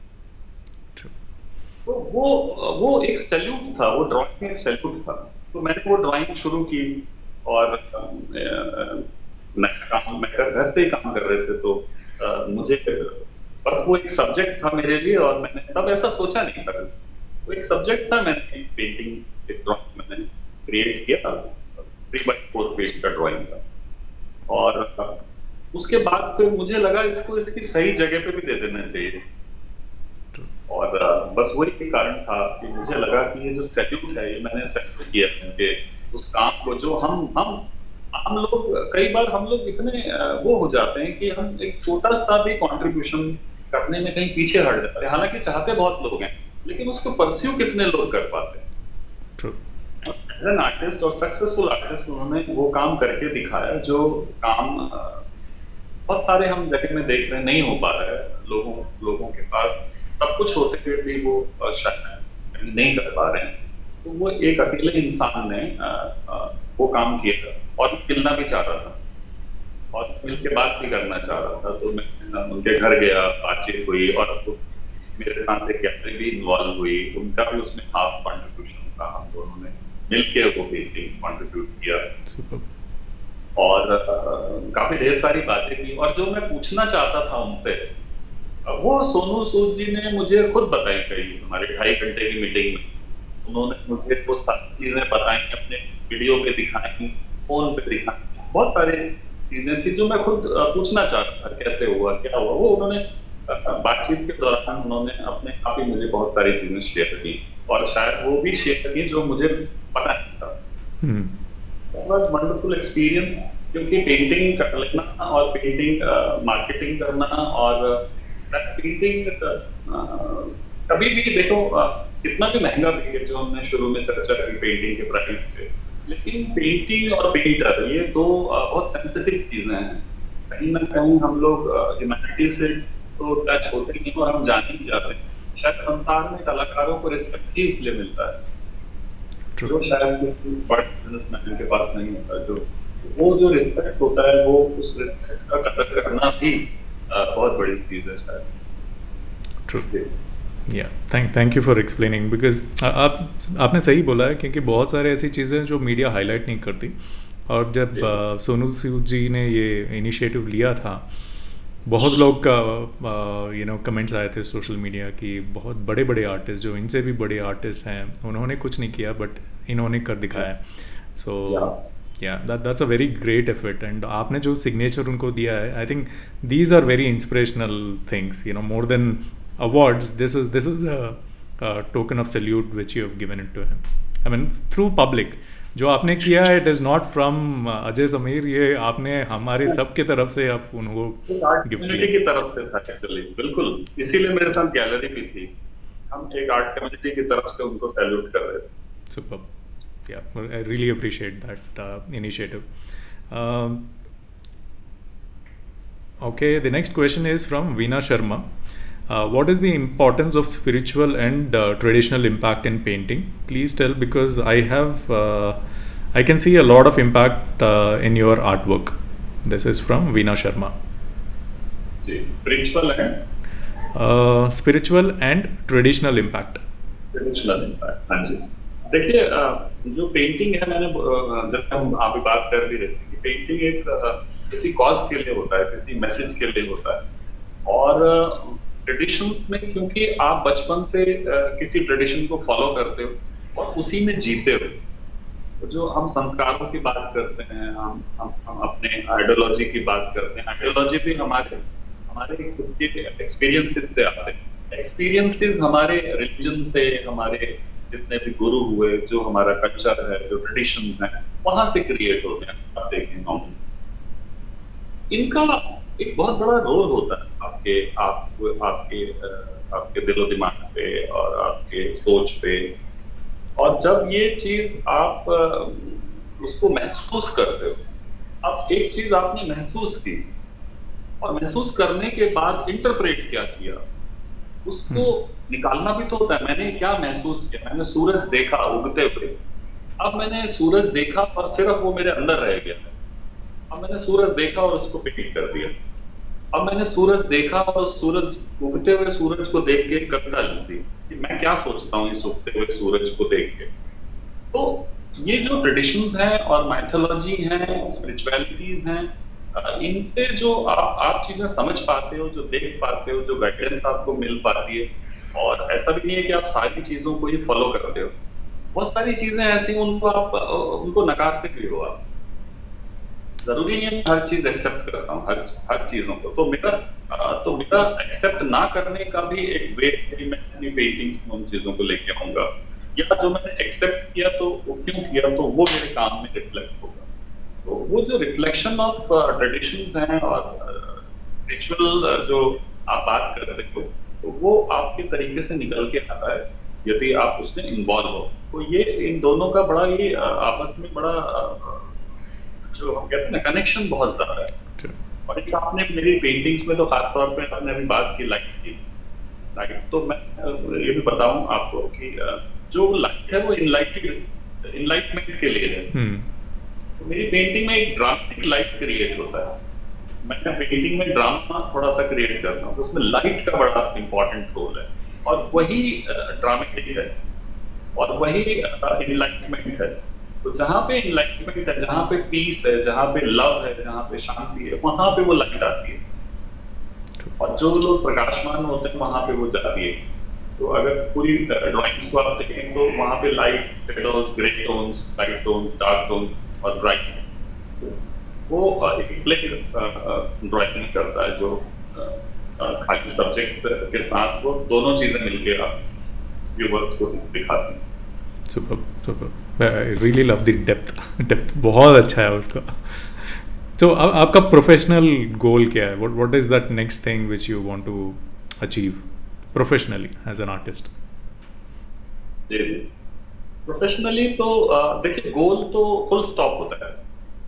तो वो वो एक सैल्यूट था, वो ड्राइंग में एक सैल्यूट था। तो मैंने वो ड्राइंग शुरू की और अ, मैं काम मैं घर घर से ही काम कर रहे थे, तो अ, मुझे बस वो एक सब्जेक्ट था मेरे लिए और मैंने तब ऐसा सोचा नहीं था। वो एक सब्जेक्ट था, मैंने एक पेंटिंग एक ड्राइंग मैंने क्रिएट किया, थ्री बाई फोर पेज का ड्राइंग था। और अ, उसके बाद फिर मुझे लगा इसको इसकी सही जगह पे भी दे देना चाहिए। और अ, बस वही एक कारण था कि मुझे लगा कि ये जो सैल्यूट है, ये मैंने सैल्यूट किया उनके उस काम को जो हम हम हम लोग कई बार हम लोग इतने अ, वो हो जाते हैं कि हम एक छोटा सा भी कंट्रीब्यूशन करने में कहीं पीछे हट जाते हैं। हालांकि चाहते बहुत लोग हैं, लेकिन उसको परस्यू कितने लोग कर पाते हैं। True. एज एन आर्टिस्ट और सक्सेसफुल आर्टिस्ट उन्होंने वो काम करके दिखाया जो काम अ, बहुत सारे हम जगह में देख रहे हैं नहीं हो पा रहा है। लोगों लोगों के पास सब कुछ होते हुए भी वो अ, शायद नहीं कर पा रहे हैं। तो वो एक अकेले इंसान ने अ, अ, वो काम किया और मिलना भी चाह रहा था और मिल के बात भी करना चाह रहा था। तो मैं अ, उनके घर गया, बातचीत हुई और वो मेरे साथ एक यात्री भी इन्वॉल्व हुई, उनका भी उसमें हाफ कॉन्ट्रीब्यूशन था। हम दोनों ने मिलके वो पेंटिंग कॉन्ट्रीब्यूट किया Super. और अ, काफी ढेर सारी बातें की। और जो मैं पूछना चाहता था उनसे, अ, वो सोनू सूद जी ने मुझे खुद बताई कही हमारे ढाई घंटे की मीटिंग में। उन्होंने मुझे वो सारी चीजें बताई, अपने वीडियो पे दिखाई, फोन पे दिखाई, बहुत सारी चीजें थी जो मैं खुद अ, पूछना चाह रहा था, कैसे हुआ, क्या हुआ। वो उन्होंने अ, बातचीत के दौरान उन्होंने अपने आप ही मुझे बहुत सारी चीजें शेयर की और शायद वो भी शेयर की जो मुझे पता नहीं था। Hmm. वंडरफुल एक्सपीरियंस, क्योंकि पेंटिंग कर लेना और पेंटिंग मार्केटिंग करना और पेंटिंग कभी भी देखो अ, कितना भी महंगा भी है, जो हमने शुरू में चर्चा की पेंटिंग के प्राइस पे, लेकिन पेंटिंग और पेंटर ये दो अ, बहुत सेंसिटिव चीजें हैं। कहीं ना कहीं हम लोग ह्यूमैनिटी से तो टच होते नहीं और हम जान ही जाते हैं। शायद संसार में कलाकारों को रिस्पेक्ट ही इसलिए मिलता है True. जो शायद किसी बड़े बिजनेसमैन के पास नहीं होता। जो वो जो रिस्पेक्ट होता है, वो उस रिस्पेक्ट का कदर करना भी अ, बहुत बड़ी चीज है शायद। True. जी। Yeah thank thank you for explaining because आप आपने सही बोला है क्योंकि बहुत सारे ऐसी चीज़ें हैं जो मीडिया हाईलाइट नहीं करती। और जब जी। uh, सोनू सूद जी ने ये इनिशिएटिव लिया था, बहुत लोग का यू नो कमेंट्स आए थे सोशल मीडिया की, बहुत बड़े बड़े आर्टिस्ट जो इनसे भी बड़े आर्टिस्ट हैं उन्होंने कुछ नहीं किया बट इन्होंने कर दिखाया। So yeah that that's a very great effort. And आपने जो सिग्नेचर उनको दिया है, I think these are very inspirational things, you know, more than awards. This is this is a, a token of salute which you have given it to him. I mean through public. जो आपने किया है, it is not from Ajay Sameer, ये आपने हमारे सब के तरफ से आप उनको गिफ्ट कम्युनिटी की तरफ से था एक्चुअली, बिल्कुल। इसीलिए मेरे साथ गैलरी भी थी। हम एक आर्ट कम्युनिटी की तरफ से उनको सैल्यूट कर रहे थे। Super. Yeah, well, I really appreciate that uh, initiative. Um, okay, the next question is from Veena Sharma. Uh, what is the importance of spiritual and uh, traditional impact in painting? Please tell, because I have, uh, I can see a lot of impact uh, in your artwork. This is from Veena Sharma. Spiritual and uh, spiritual and traditional impact. Traditional impact, हाँ जी. देखिए, जो painting है, मैंने जब हम आप बात कर भी रहे थे कि पेंटिंग एक किसी कॉज के लिए होता है, किसी मैसेज के लिए होता है. और ट्रेडिशंस में क्योंकि आप बचपन से किसी ट्रेडिशन को फॉलो करते हो और उसी में जीते हो, तो जो हम संस्कारों की बात करते हैं, हम हम, हम अपने आइडियोलॉजी की बात करते हैं. आइडियोलॉजी भी हमारे हमारे खुद के एक्सपीरियंसेस से आते हैं. एक्सपीरियंसेस हमारे रिलीजन से, हमारे जितने भी गुरु हुए, जो हमारा कल्चर है, जो ट्रेडिशंस हैं, वहां से क्रिएट होते हैं. आप देखें, हम इनका एक बहुत बड़ा रोल होता है आपके आप आपके आपके दिलो दिमाग पे और आपके सोच पे. और जब ये चीज आप उसको महसूस करते हो, अब एक चीज आपने महसूस की और महसूस करने के बाद इंटरप्रेट क्या किया, उसको निकालना भी तो होता है. मैंने क्या महसूस किया? मैंने सूरज देखा उगते हुए. अब मैंने सूरज देखा और सिर्फ वो मेरे अंदर रह गया. अब मैंने सूरज देखा और उसको पेंट कर दिया. अब मैंने सूरज देखा और सूरज उगते हुए सूरज को देख के कविता लिख दी कि मैं क्या सोचता हूँ इस उगते हुए सूरज को देख के. तो ये जो ट्रेडिशंस हैं और माइथोलॉजी हैं, स्पिरिचुअलिटीज हैं, इनसे जो आप आप चीजें समझ पाते हो, जो देख पाते हो, जो गाइडेंस आपको मिल पाती है. और ऐसा भी नहीं है कि आप सारी चीजों को ही फॉलो करते हो. बहुत सारी चीजें ऐसी उनको आप उनको नकारते भी हो. आप जरूरी नहीं है हर चीज एक्सेप्ट करता हूँ, हर हर चीजों को. तो मेरा तो मेरा एक्सेप्ट ना करने का भी एक वे मैं अपनी पेंटिंग्स में उन चीजों को लेके आऊंगा, या जो मैंने एक्सेप्ट किया तो वो क्यों किया, तो वो मेरे काम में रिफ्लेक्ट होगा. तो वो जो रिफ्लेक्शन ऑफ ट्रेडिशंस हैं और रिचुअल जो आप बात कर रहे हो, तो वो आपके तरीके से निकल के आता है यदि आप उसमें इन्वॉल्व हो. तो ये इन दोनों का बड़ा ही आपस में बड़ा जो हम कहते हैं ना, कनेक्शन बहुत ज्यादा है. और एक आपने मेरी पेंटिंग्स में तो खासतौर पे आपने अभी बात की लाइट की. लाइट तो मैं ये भी बताऊं आपको कि जो लाइट है वो इनलाइटेड इनलाइटमेंट के लिए है. तो मेरी पेंटिंग में एक ड्रामेटिक लाइट क्रिएट होता है. मैं पेंटिंग में ड्रामा थोड़ा सा क्रिएट करता हूँ, तो उसमें लाइट का बड़ा इंपॉर्टेंट रोल है. और वही ड्रामेटिक है और वही इनलाइटमेंट है. तो जहाँ पे इनलाइटमेंट है, जहाँ पे पीस है, जहाँ पे लव है, जहाँ पे शांति है, वहां पे वो लाइट आती है. और जो लोग प्रकाशमान होते हैं वहां पे वो जाती है. तो अगर पूरी ड्राइंग्स को आप देखें तो वहां पे light, shadows, grey tones, light tones, dark tones और ब्राइट, वो एक प्ले ड्राइंग करता है जो खाली सब्जेक्ट्स के साथ वो दोनों चीजें मिलके व्यूअर्स को दिखाती हैं. Super super. I really love the depth depth बहुत अच्छा है उसका. तो so, आपका प्रोफेशनल गोल क्या है? What what is that next thing which you want to achieve professionally as an artist? जी जी, प्रोफेशनली तो देखिए, गोल तो फुल स्टॉप होता है.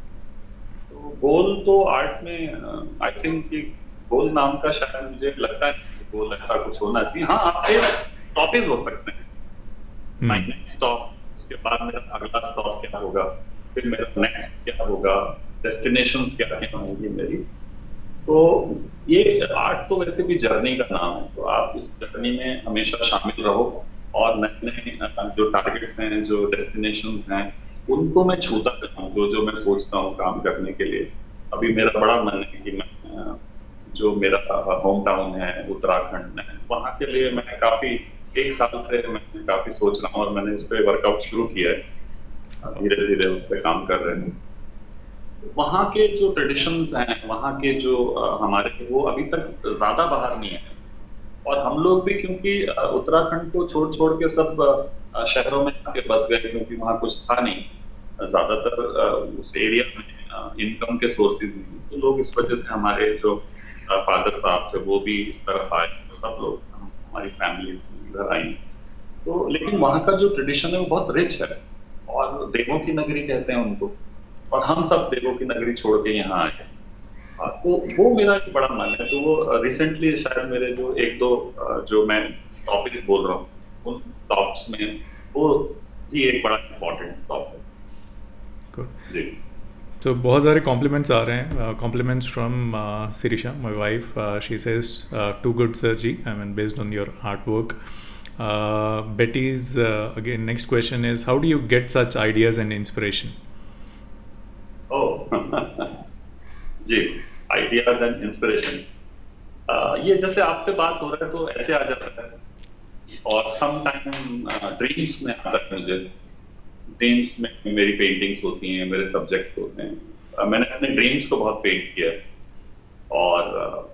तो गोल तो आर्ट में आई थिंक कि गोल नाम का शायद मुझे लगता है कि गोल ऐसा कुछ होना चाहिए. हाँ, आपके टॉपिक्स हो सकते हैं. माय नेक्स्ट स्टॉप, उसके बाद मेरा अगला स्टॉप क्या होगा, फिर मेरा नेक्स्ट क्या होगा, डेस्टिनेशंस क्या क्या होंगी मेरी. तो ये आर्ट तो वैसे भी जर्नी का नाम है. तो आप इस जर्नी में हमेशा शामिल रहो और नए नए जो टारगेट्स हैं, जो डेस्टिनेशंस हैं, उनको मैं छूता रहूं. जो जो मैं सोचता हूँ काम करने के लिए. अभी मेरा बड़ा मन है कि मैं जो मेरा होम टाउन है उत्तराखंड में, वहाँ के लिए मैं काफी एक साल से मैं काफी सोच रहा हूँ और मैंने उस पर वर्कआउट शुरू किया है. धीरे धीरे उस पर काम कर रहे हैं. वहाँ के जो ट्रेडिशंस हैं, वहाँ के जो हमारे, वो अभी तक ज्यादा बाहर नहीं है. और हम लोग भी क्योंकि उत्तराखंड को छोड़ छोड़ के सब शहरों में आके बस गए, क्योंकि वहाँ कुछ था नहीं ज्यादातर उस एरिया में, इनकम के सोर्सेज नहीं. तो लोग इस वजह से, हमारे जो फादर साहब थे वो भी इस तरफ आए, तो सब लोग, हमारी फैमिली इधर आई. तो लेकिन वहाँ का जो ट्रेडिशन है वो बहुत रिच है. और देवों की नगरी कहते हैं उनको, और हम सब देवों की नगरी छोड़ के यहाँ आए। हाँ, तो वो मेरा एक बड़ा मन है। तो वो रिसेंटली शायद मेरे जो एक दो जो मैं टॉपिक्स बोल रहा हूँ उन स्टॉप्स में वो भी एक बड़ा इम्पोर्टेंट स्टॉप है जी। तो बहुत सारे कॉम्प्लीमेंट्स आ रहे हैं, compliments from Sirisha my wife, she says too good sir जी, I mean based on your hard work. Betty's uh, again next question is, how do you get such ideas and inspiration? Oh जी, ideas and inspiration, ये जैसे आपसे बात हो रहा है तो ऐसे आ जाता है, और सम टाइम ड्रीम्स में आता है मुझे। ड्रीम्स में मेरी पेंटिंग्स होती हैं, मेरे सब्जेक्ट्स होते हैं। uh, मैंने अपने ड्रीम्स को बहुत पेंट किया है, और uh,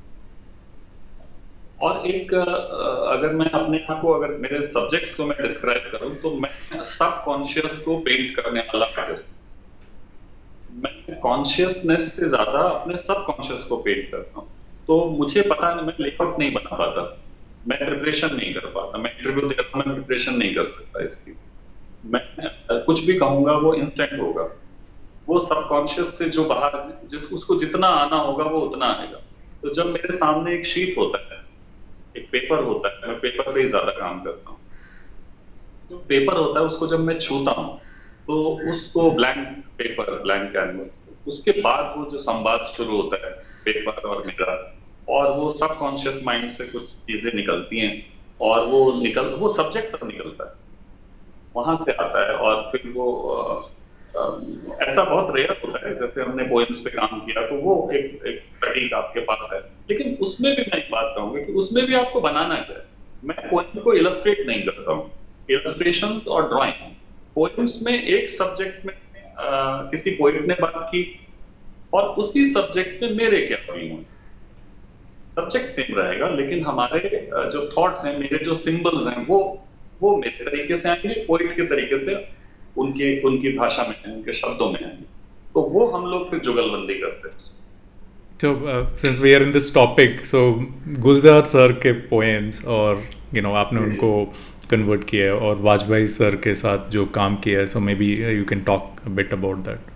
और एक uh, अगर मैं अपने आप को, अगर मेरे सब्जेक्ट्स को मैं डिस्क्राइब करूं तो मैं सबकॉन्शियस को पेंट करने वाला आर्टिस्ट। मैं कॉन्शियसनेस से ज्यादा अपने सबकॉन्शियस को पेंट करता हूँ। तो मुझे पता नहीं, मैं लेआउट नहीं बना पाता, मैं प्रिपरेशन नहीं कर पाता, मैं इंटरव्यू देता मैं प्रिपरेशन नहीं कर सकता इसकी। मैं कुछ भी कहूंगा वो इंस्टेंट होगा, वो सबकॉन्शियस से जो बाहर जिस उसको जितना आना होगा वो उतना आएगा। तो जब मेरे सामने एक शीट होता है, एक पेपर होता है, मैं पेपर पे ही ज्यादा काम करता हूँ। जो पेपर होता है उसको जब मैं छूता हूँ तो उसको ब्लैंक पेपर, ब्लैंक कैनवस, उसके बाद वो जो संवाद शुरू होता है पेपर और मेरा, और वो सबकॉन्शियस माइंड से कुछ चीजें निकलती हैं, और वो निकल वो सब्जेक्ट तक निकलता है, वहां से आता है। और फिर वो आ, आ, ऐसा बहुत रेयर होता है, जैसे हमने पोएम्स पे काम किया तो वो एक एक प्रतीक आपके पास है, लेकिन उसमें भी मैं एक बात कहूंगा कि उसमें भी आपको बनाना क्या है। मैं पोएम को इलस्ट्रेट नहीं करता हूँ, इलस्ट्रेशंस और ड्राइंग्स। पोएम्स में एक सब्जेक्ट में आ, किसी पोएट ने बात की, और उसी सब्जेक्ट में मेरे क्या फीलिंग, सब्जेक्ट सेम रहेगा, लेकिन हमारे जो थॉट्स हैं, मेरे जो सिंबल्स हैं, वो वो मेरे तरीके से आएंगे, पोएट के तरीके से उनके उनकी भाषा में, उनके शब्दों में आएंगे। तो वो हम लोग फिर जुगलबंदी करते हैं। So uh, since we are in this topic, so Gulzar sir के पोएम्स, और यू नो आपने उनको कन्वर्ट किया है, और वाजपेयी सर के साथ जो काम किया है, so maybe you can talk a bit about that.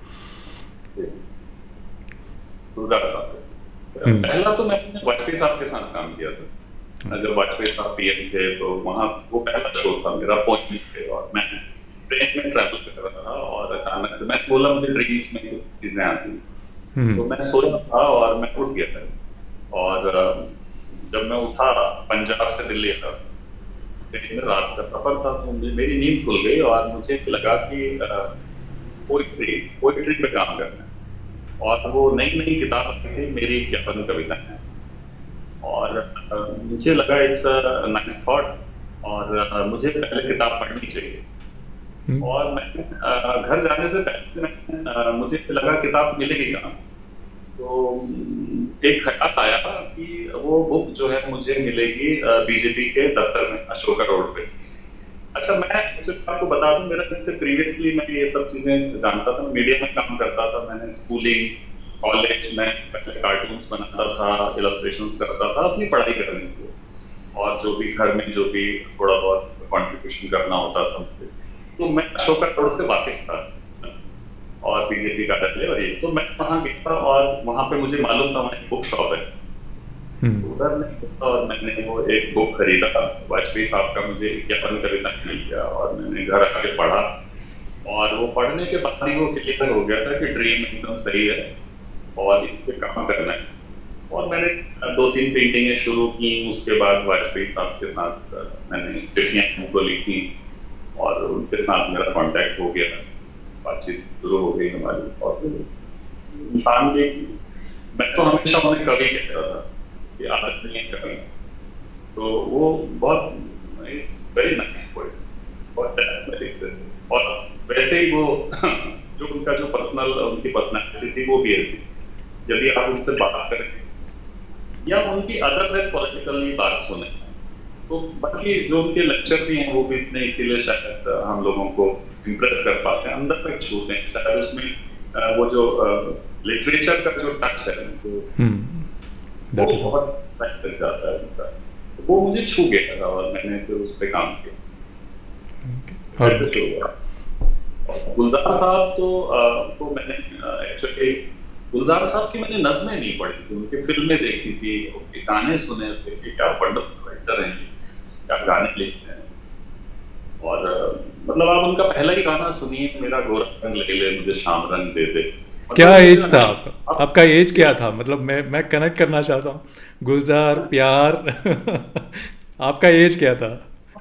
Gulzar साहब पहला तो मैंने वाजपेयी साहब के साथ काम किया था। जब वाजपेयी साहब पीएम थे तो वहाँ वो पहला शो था मेरा, पोएम्स थे, और मैं ट्रेन में ट्रैवल कर रहा था, और अचानक से मैं बोला मुझे ड्रीम्स में कुछ चीजें आती, तो मैं सोया था और मैं उठ गया था, और जब मैं उठा पंजाब से दिल्ली था, ट्रेन में रात का सफर था, तो मेरी नींद खुल गई और मुझे लगा कि पोइट्री पोइट्री पे काम करना है। और वो नई नई किताब थी मेरी ज्ञापन कविताएं, और uh, मुझे लगा इट्स नाइस थॉट, और uh, मुझे पहले किताब पढ़नी चाहिए। hmm. और मैं uh, घर जाने से पहले मैं, uh, मुझे लगा किताब मिलेगी कहाँ, तो एक ख्याल आया कि वो बुक जो है मुझे मिलेगी बीजेपी के दफ्तर में, अशोका रोड पे। अच्छा, मैं आपको बता दूं, मेरा इससे प्रीवियसली मैं ये सब चीजें जानता था, मीडिया में काम करता था, मैंने स्कूलिंग, कॉलेज में पहले कार्टून्स बनाता था, इलस्ट्रेशंस करता था अपनी पढ़ाई करने के, और जो भी घर में जो भी थोड़ा बहुत कंट्रीब्यूशन करना होता था मुझे, तो मैं अशोका रोड से वाकिफ था, और बीजेपी का कार्यालय, और ये तो मैं वहाँ गया था, और वहाँ पे मुझे मालूम था वहाँ एक बुक शॉप है, उधर में, और मैंने वो एक बुक खरीदा, वाजपेयी साहब का मुझे ज्ञापन कविता मिल गया, और मैंने घर आके पढ़ा, और वो पढ़ने के बाद ही वो क्लियर हो गया था कि ड्रीम एकदम सही है और इस पे काम करना है। और मैंने दो तीन पेंटिंगें शुरू की, उसके बाद वाजपेयी साहब के साथ मैंने चिट्ठियां उनको लिखी, और उनके साथ मेरा कांटेक्ट हो गया, बातचीत शुरू हो गई हमारी। और इंसान के, मैं तो हमेशा उन्हें कवि कहता था, ये आदत नहीं है कवि, तो वो बहुत वेरी नाइस पोएट, बहुत डेप्थ, और वैसे ही वो जो उनका जो पर्सनल उनकी पर्सनैलिटी थी वो भी ऐसी, यदि आप उनसे बात करें या उनकी अदर देन पॉलिटिकली बात सुने, तो बाकी जो उनके लेक्चर भी हैं वो भी इतने इसीलिए शायद हम लोगों को इम्प्रेस कर पाते हैं, अंदर तक छूते हैं, शायद उसमें वो जो लिटरेचर का जो टच है वो बहुत तक जाता है उनका, वो मुझे छू गया था, और मैंने फिर उस पर काम किया। गुलजार साहब तो uh, को मैंने एक्चुअली uh, गुलजार साहब की मैंने नज़में नहीं पढ़ी थी, उनकी फिल्में देखी थी, उनके गाने सुने थे कि क्या वंडरफुल राइटर हैं, क्या गाने लिखते हैं। और uh, मतलब आप उनका पहला ही गाना सुनिए, मेरा गोरा रंग ले ले मुझे शाम रंग दे दे। क्या एज था आपका? आपका एज क्या था? मतलब मैं मैं कनेक्ट करना चाहता हूँ, गुलजार प्यार आपका एज क्या था?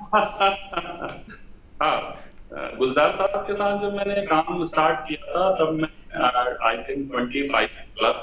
हाँ, गुलजार साहब के साथ जब मैंने काम स्टार्ट किया था तब मैं I think twenty five plus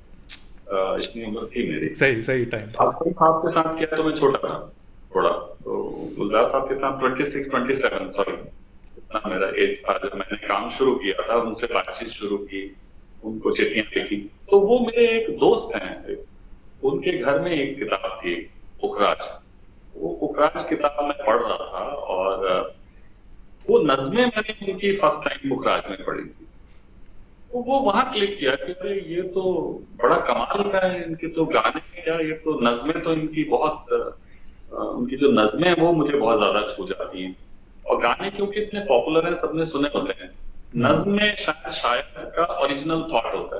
इतनी उम्र थी मेरी। सही सही टाइम था। आपको साहब के साथ किया तो मैं छोटा था थोड़ा, तो गुलजार साहब के साथ twenty six twenty seven sorry इतना मेरा एज था जब मैंने काम शुरू किया था, उनसे बातचीत शुरू की, उनको चिट्ठियां लिखी। तो वो मेरे एक दोस्त हैं, उनके घर में एक किताब थी पुखराज, वो पुखराज किताब मैं पढ़ रहा था और वो नज़में मैंने उनकी फर्स्ट टाइम पुखराज में पढ़ी थी। तो वो वहां क्लिक किया कि अरे ये तो बड़ा कमाल का है, इनके तो गाने क्या, ये तो नज़में तो इनकी बहुत उनकी जो नज़में हैं वो मुझे बहुत ज्यादा छू जाती हैं। और गाने क्योंकि इतने पॉपुलर हैं, सबने सुने होते हैं, नज़्म में शायद शायर का ओरिजिनल थॉट होता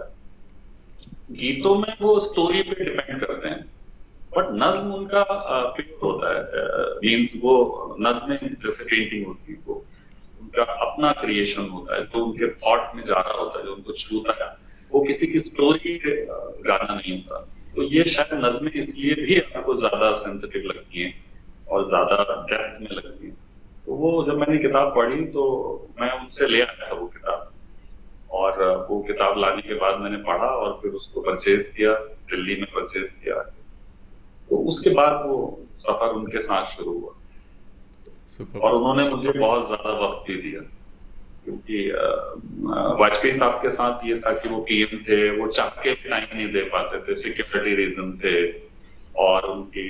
है, गीतों में वो स्टोरी पे डिपेंड करते हैं, बट नज़्म उनका प्योर होता है, मीन्स वो नज़्में जैसे पेंटिंग होती है, वो उनका अपना क्रिएशन होता है, जो उनके थॉट में जा रहा होता है, जो उनको छूता है, वो किसी की स्टोरी गाना नहीं होता। तो ये शायद नज़्में इसलिए भी आपको ज्यादा सेंसिटिव लगती हैं और ज्यादा डेप्थ में लगती हैं। तो वो जब मैंने किताब पढ़ी तो मैं उनसे ले आया था वो किताब, और वो किताब लाने के बाद मैंने पढ़ा और फिर उसको परचेज किया, दिल्ली में परचेज किया। तो उसके बाद वो सफर उनके साथ शुरू हुआ। Super. और उन्होंने मुझे बहुत ज्यादा वक्त भी दिया, क्योंकि वाजपेयी साहब के साथ ये था कि वो पीएम थे, वो चाह के टाइम नहीं दे पाते थे, सिक्योरिटी रीजन थे, और उनकी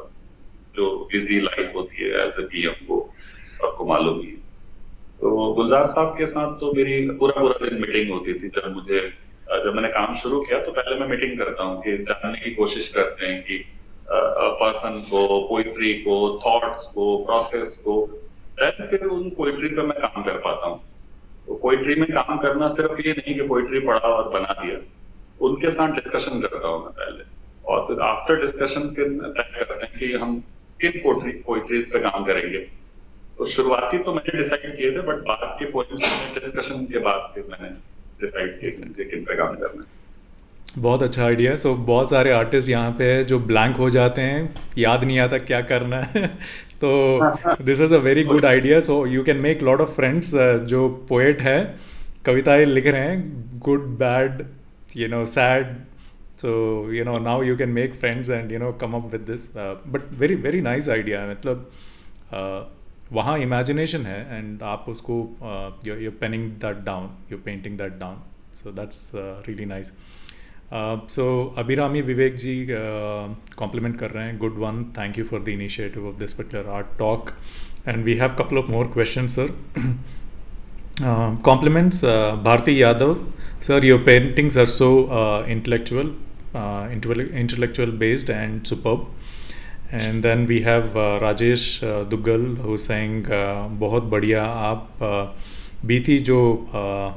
जो बिजी लाइफ होती है एज ए पीएम वो आपको मालूम ही। तो गुलजार साहब के साथ तो मेरी पूरा पूरा दिन मीटिंग होती थी। जब मुझे जब मैंने काम शुरू किया तो पहले मैं मीटिंग करता हूँ कि जानने की कोशिश करते हैं कि पर्सन को, पोइट्री को, थॉट्स को, प्रोसेस को, फिर उन पोइट्री पे मैं काम कर पाता हूँ। तो पोइट्री में काम करना सिर्फ ये नहीं कि पोइट्री पढ़ा और बना दिया, उनके साथ डिस्कशन करता हूँ मैं पहले, और फिर आफ्टर डिस्कशन फिर तय करते हैं कि हम किन पोइट्री पोइट्रीज पे काम करेंगे। तो शुरुआती तो मैंने डिसाइड किए थे, बट बाद के पॉइंट्स में डिस्कशन के बाद फिर मैंने डिसाइड किया कि किन पे काम करना है। बहुत अच्छा आइडिया है। सो so, बहुत सारे आर्टिस्ट यहाँ पे है जो ब्लैंक हो जाते हैं, याद नहीं आता क्या करना है तो this is a very good idea. So you can make lot of friends जो पोएट है, कविताएं लिख रहे हैं, good bad you know sad, so you know now you can make friends and you know come up with this. But very very nice idea है, मतलब uh, वहाँ imagination है एंड आप उसको you you penning that down, you painting that down, so that's really nice. So Abhirami Vivek ji compliment कर रहे हैं, good one, thank you for the initiative of this particular art talk, and we have couple of more question sir. Compliments Bharti Yadav sir, your paintings are so intellectual intellectual based and superb. And then we have uh, Rajesh uh, Duggal who's saying uh, बहुत बढ़िया आप uh, बीती जो uh,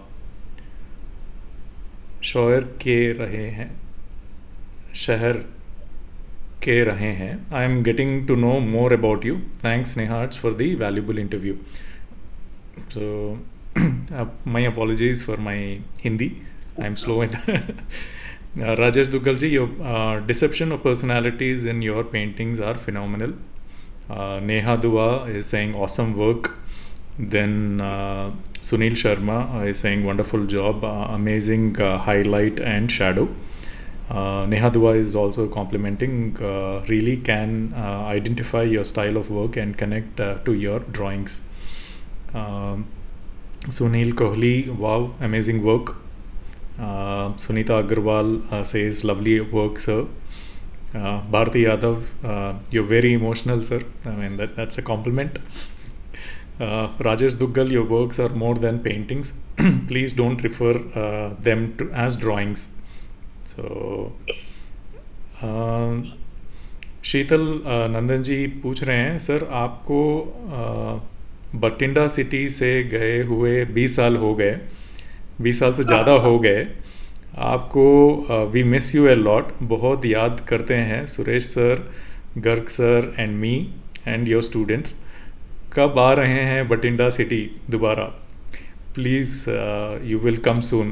शोर के रहे हैं शहर के रहे हैं, I am getting to know more about you. Thanks Sneha Arts for the valuable interview. So uh, my apologies for my Hindi, I am slow in Uh, Rajesh Duggal ji, your uh, deception of personalities in your paintings are phenomenal. Uh, Neha Dua is saying awesome work. Then uh, Sunil Sharma is saying wonderful job, uh, amazing uh, highlight and shadow. Uh, Neha Dua is also complimenting, uh, really can uh, identify your style of work and connect uh, to your drawings. Uh, Sunil Kohli, wow, amazing work. Uh, Sunita Agarwal uh, says lovely work sir. uh, Bharti Yadav, uh, you're very emotional sir, I mean that, that's a compliment. uh, Rajesh Duggal, your works are more than paintings. Please don't refer uh, them to, as drawings. So uh, Sheetal uh, नंदन जी पूछ रहे हैं sir, आपको uh, Bathinda city से गए हुए बीस साल हो गए, बीस साल से ज़्यादा हो गए आपको। We miss you a lot, बहुत याद करते हैं Suresh sir, Garg sir and me and your students. कब आ रहे हैं बठिंडा सिटी दोबारा? Please you will come soon.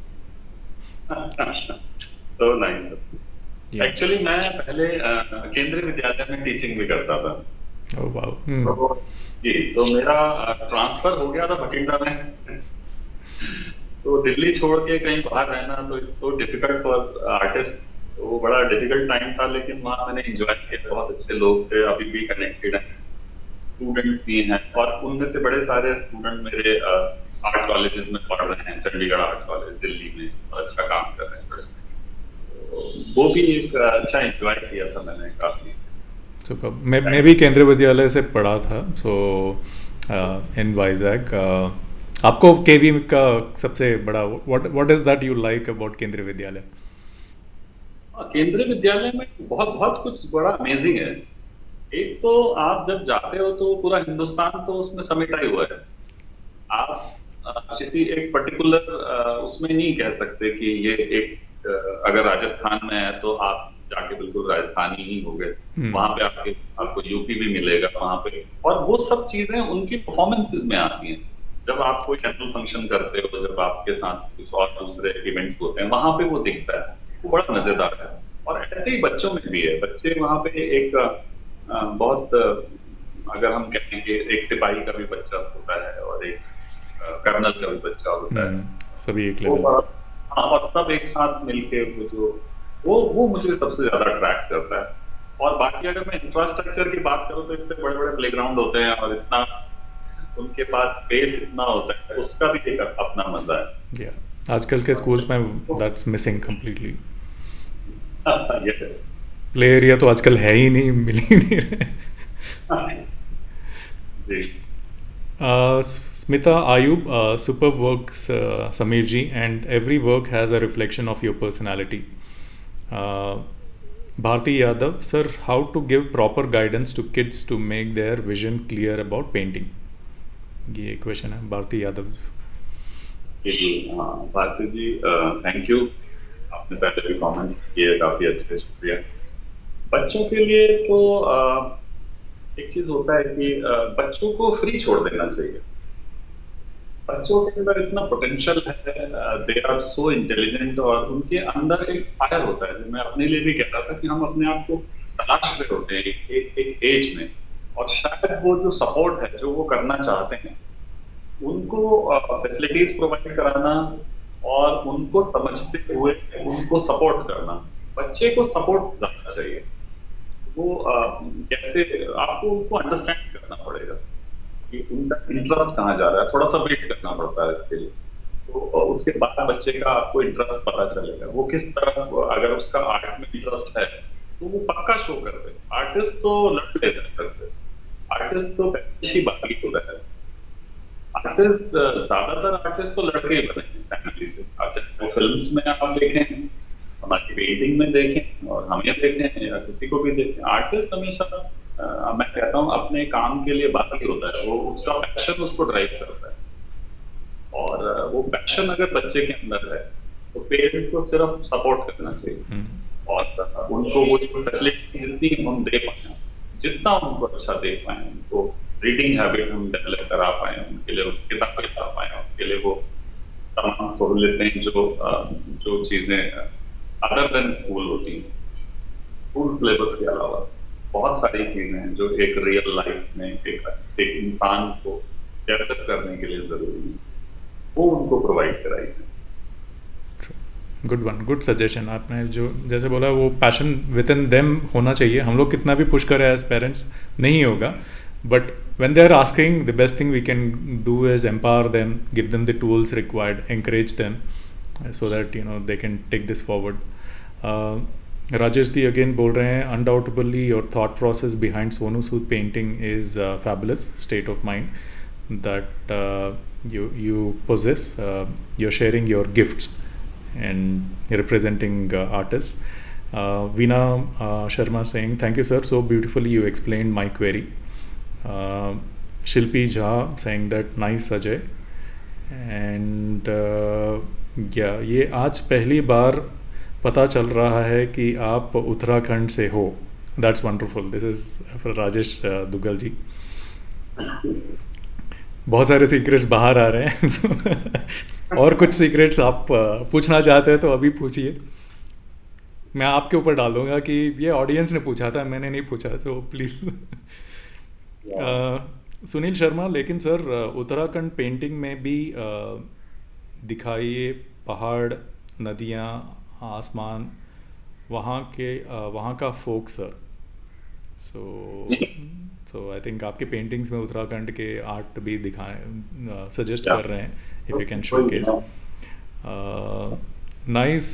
So nice. Actually मैं पहले केंद्रीय विद्यालय में टीचिंग भी करता था। Oh wow. तो जी, तो मेरा ट्रांसफर हो गया था बठिंडा में। तो दिल्ली छोड़ के कहीं बाहर रहना तो इट्स तो डिफिकल्ट फॉर आर्टिस्ट। वो बड़ा डिफिकल्ट टाइम था, लेकिन वहाँ मैंने एंजॉय किया। बहुत अच्छे लोग थे, अभी भी कनेक्टेड हैं, स्टूडेंट्स भी हैं, और उनमें से बड़े सारे स्टूडेंट मेरे आर्ट कॉलेजेस में पढ़ रहे हैं। चंडीगढ़ आर्ट कॉलेज दिल्ली में अच्छा काम कर रहे हैं। तो वो भी एक अच्छा एंजॉय किया था मैंने काफी। सुपर। मैं मैं भी केंद्रीय विद्यालय से पढ़ा था, सो इन वाइजैक। आपको केवी का सबसे बड़ा what what is that you like about Kendriya Vidyalaya? केंद्रीय विद्यालय में बहुत बहुत कुछ बड़ा अमेजिंग है। एक तो आप जब जाते हो तो पूरा हिंदुस्तान तो उसमें समेटा ही हुआ है। आप किसी एक पर्टिकुलर उसमें नहीं कह सकते कि ये एक, अगर राजस्थान में है तो आप जाके बिल्कुल राजस्थानी ही हो गए। वहां पे आपके आपको यूपी भी मिलेगा वहां पे, और वो सब चीजें उनकी परफॉर्मेंसेस में आती हैं। जब आप कोई एनुअल फंक्शन करते हो, जब आपके साथ कुछ और दूसरे इवेंट्स होते हैं, वहां पे वो दिखता है, वो बड़ा मजेदार है। और ऐसे ही बच्चों में भी है। बच्चे वहां पे एक बहुत, अगर हम कहें कि एक सिपाही का भी बच्चा होता है और एक कर्नल का भी बच्चा होता है, सभी एक लेवल से, हाँ, और सब एक साथ मिलके वो जो वो वो मुझे सबसे ज्यादा अट्रैक्ट करता है। और बाकी अगर मैं इंफ्रास्ट्रक्चर की बात करूँ तो इतने बड़े बड़े प्लेग्राउंड होते हैं और इतना उनके पास स्पेस इतना होता है, उसका भी एक अपना मजा है। yeah. आजकल के स्कूल्स में that's missing completely. Yes, play area तो आजकल है ही नहीं, मिल ही नहीं रहे। जी। Uh, Smita Ayub, uh, super works, uh, Samir ji, and every work has a reflection of your personality. Uh, Bharti Yadav, sir, how to give proper guidance to kids to make their vision clear about painting? ये question है Bharti Yadav. Bharti ji, thank you, आपने पहले भी comments किए, काफी अच्छे, शुक्रिया। बच्चों के लिए तो uh, एक चीज होता है कि बच्चों को फ्री छोड़ देना चाहिए। बच्चों के अंदर इतना पोटेंशियल है, दे आर सो इंटेलिजेंट, और उनके अंदर एक फायर होता है। जो मैं अपने लिए भी कह रहा था कि हम अपने आप को तलाश रहे होते हैं एक, एक, एक एज में, और शायद वो जो सपोर्ट है जो वो करना चाहते हैं, उनको फैसिलिटीज प्रोवाइड कराना और उनको समझते हुए उनको सपोर्ट करना। बच्चे को सपोर्ट ज्यादा चाहिए। वो कैसे, आपको उनको अंडरस्टैंड करना पड़ेगा कि उनका इंटरेस्ट कहाँ जा रहा है। थोड़ा सा वेट करना पड़ता है इसके लिए। तो उसके बाद बच्चे का आपको इंटरेस्ट पता चलेगा, वो किस तरफ, अगर उसका आर्ट में इंटरेस्ट है तो वो पक्का शो कर दे। आर्टिस्ट तो लड़ लेते हैं घर से, आर्टिस्ट तो पैदाइशी बाकी होता है। आर्टिस्ट, ज्यादातर आर्टिस्ट तो लड़के ही बने हैं फैमिली से। चाहे वो फिल्म्स में आप देखें, हमारी पेंटिंग में देखें, और हमें देखें या किसी को भी देखें, आर्टिस्ट हमेशा आ, मैं कहता हूँ अपने काम के लिए बाकी होता है। वो उसका पैशन उसको ड्राइव करता है, और आ, वो पैशन अगर बच्चे के अंदर है तो पेरेंट को सिर्फ सपोर्ट करना चाहिए, और उनको वो फैसिलिटी जितनी हम दे पाए, जितना उनको अच्छा दे पाए, उनको रीडिंग हैबिट हम डेवलप करा पाए, उनके लिए किताबें ला पाए, उनके लिए वो तमाम सहूलियतें जो जो चीजें अदर देन स्कूल होती हैं, स्कूल सिलेबस के अलावा बहुत सारी चीजें हैं जो एक रियल लाइफ में एक, एक इंसान को डेवलप करने के लिए जरूरी है, वो उनको प्रोवाइड कराई है। Good one, good suggestion. आपने जो जैसे बोला, वो पैशन विद इन देम होना चाहिए। हम लोग कितना भी पुश करें एज पेरेंट्स नहीं होगा, but when they are asking, the best thing we can do is empower them, give them the tools required, encourage them, so that you know they can take this forward. uh, Rajesh ji again बोल रहे हैं, undoubtedly your thought process behind Sonu Sood painting is uh, fabulous state of mind that uh, you you possess. Uh, you're sharing your gifts and representing uh, artists. uh, Veena uh, Sharma saying, thank you sir, so beautifully you explained my query. Uh, Shilpi Jha saying that nice Ajay. And uh, yeah, ये आज पहली बार पता चल रहा है कि आप उत्तराखंड से हो. That's wonderful. This is for Rajesh Duggal जी. बहुत सारे सीक्रेट्स बाहर आ रहे हैं. और कुछ सीक्रेट्स आप पूछना चाहते हैं तो अभी पूछिए. मैं आपके ऊपर डाल दूंगा कि ये ऑडियंस ने पूछा था, मैंने नहीं पूछा, तो प्लीज़. सुनील शर्मा, लेकिन सर उत्तराखंड पेंटिंग में भी दिखाइए पहाड़, नदियाँ, आसमान, वहाँ के वहाँ का folk sir. So so I think आपके पेंटिंग्स में उत्तराखंड के आर्ट भी दिखाएं, सजेस्ट कर रहे हैं. If you can showcase. Nice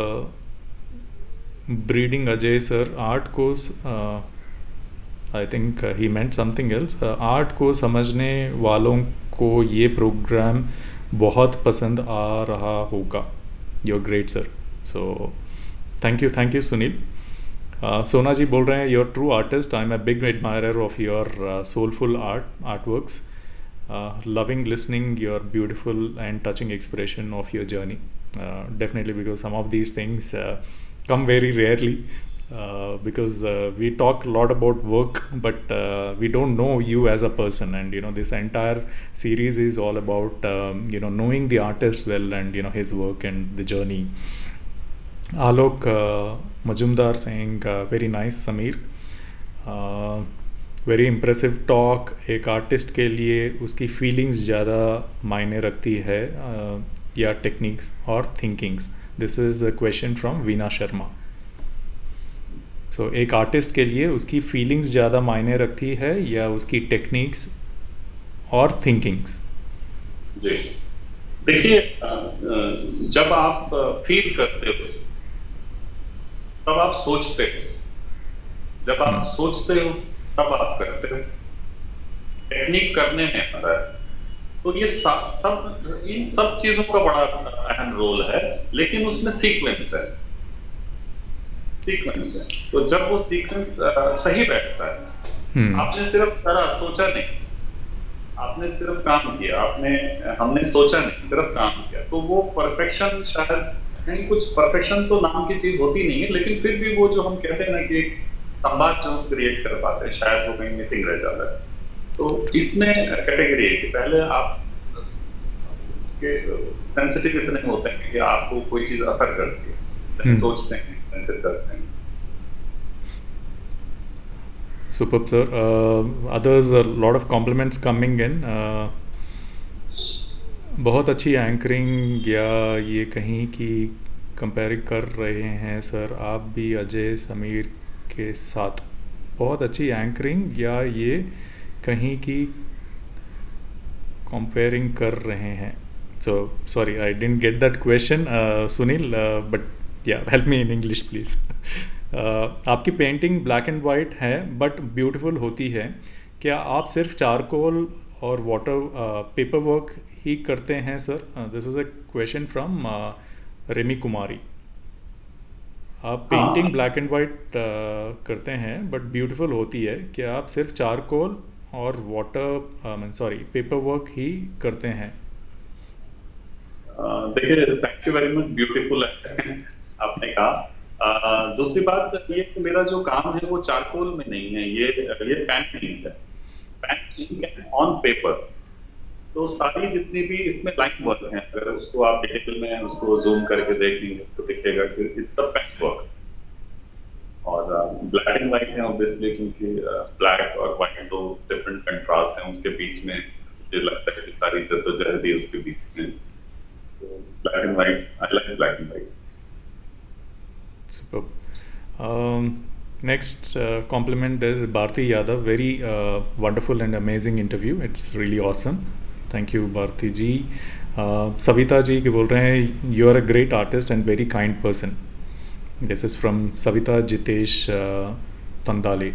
breeding Ajay sir. Art course, I think he meant something else. Art को समझने वालों को ये प्रोग्राम बहुत पसंद आ रहा होगा. You are great sir. So thank you thank you Sunil. Sona ji बोल रहे हैं, your true artist. I am a big admirer of your soulful art art works. Loving listening your beautiful and touching expression of your journey. Definitely, because some of these things come very rarely, uh, because uh, we talk a lot about work, but uh, we don't know you as a person. And you know, this entire series is all about um, you know, knowing the artist well, and you know, his work and the journey. Alok uh, Majumdar saying uh, very nice Sameer, uh, very impressive talk. एक artist के लिए उसकी feelings ज़्यादा मायने रखती है uh, या techniques और thinkings. This is a question from Veena Sharma. So एक आर्टिस्ट के लिए उसकी फीलिंग्स ज़्यादा मायने रखती है या उसकी टेक्निक्स और थिंकिंग्स? जी, देखिए, जब आप फील करते हो तब आप सोचते हो, जब आप सोचते हो तब आप करते हो. टेक्निक करने में आता है. तो ये सब सब इन सब चीजों का बड़ा अहम रोल है, लेकिन उसमें सीक्वेंस है. सीक्वेंस है. तो जब वो सीक्वेंस सही बैठता है, hmm. आपने सिर्फ करा, सोचा नहीं, आपने सिर्फ काम किया, आपने हमने सोचा नहीं, सिर्फ काम किया, तो वो परफेक्शन, शायद कहीं कुछ परफेक्शन तो नाम की चीज होती नहीं है, लेकिन फिर भी वो जो हम कहते हैं ना कि संवाद जो क्रिएट कर पाते हैं, शायद वो कहीं मिसिंग रह जाता है. तो इसमें कैटेगरी है कि पहले आप उसके सेंसिटिव इतने होते हैं कि आपको कोई चीज असर करती है, hmm. सोचते हैं, सेंसिटिव करते हैं. Superb sir. Uh, others, a lot of compliments coming in. Uh, बहुत अच्छी एंकरिंग, या ये कहीं की कंपेयर कर रहे हैं सर आप भी अजय समीर के साथ? बहुत अच्छी एंकरिंग, या ये कहीं की कंपेयरिंग कर रहे हैं? So sorry, I didn't get that question Sunil, but yeah help me in English please. आपकी पेंटिंग ब्लैक एंड वाइट है बट ब्यूटीफुल होती है. क्या आप सिर्फ चारकोल और वाटर पेपर वर्क ही करते हैं sir? This is a question from Remi Kumari. आप पेंटिंग ब्लैक एंड वाइट करते हैं बट ब्यूटीफुल होती है. क्या आप सिर्फ चारकोल और वाटर सॉरी पेपर वर्क ही करते हैं? देखिए, thank you very much. Beautiful आपने कहा. uh, दूसरी बात ये कि मेरा जो काम है वो चारकोल में नहीं है, ये ये पेंटिंग है. पेंटिंग है ऑन पेपर. तो सारी जितनी भी इसमें लाइन वर्क है, अगर उसको आप डिटेल में उसको जूम करके देखेंगे तो दिखेगा कि इट्स अ पेंट वर्क. और ब्लैक एंड व्हाइट है ऑब्वियसली, क्योंकि ब्लैक और व्हाइट दो डिफरेंट कंट्रास्ट हैं उसके बीच में. मुझे लगता है कि सारी जद्दोजहद है उसके बीच में. तो black and white, I like black and white. Superb. Um, next uh, compliment is Bharti Yadav. Very uh, wonderful and amazing interview. It's really awesome. Thank you, Bharti ji. Uh, Savita ji के बोल रहे हैं, you are a great artist and very kind person. This is from Savita Jitesh uh, Tandale.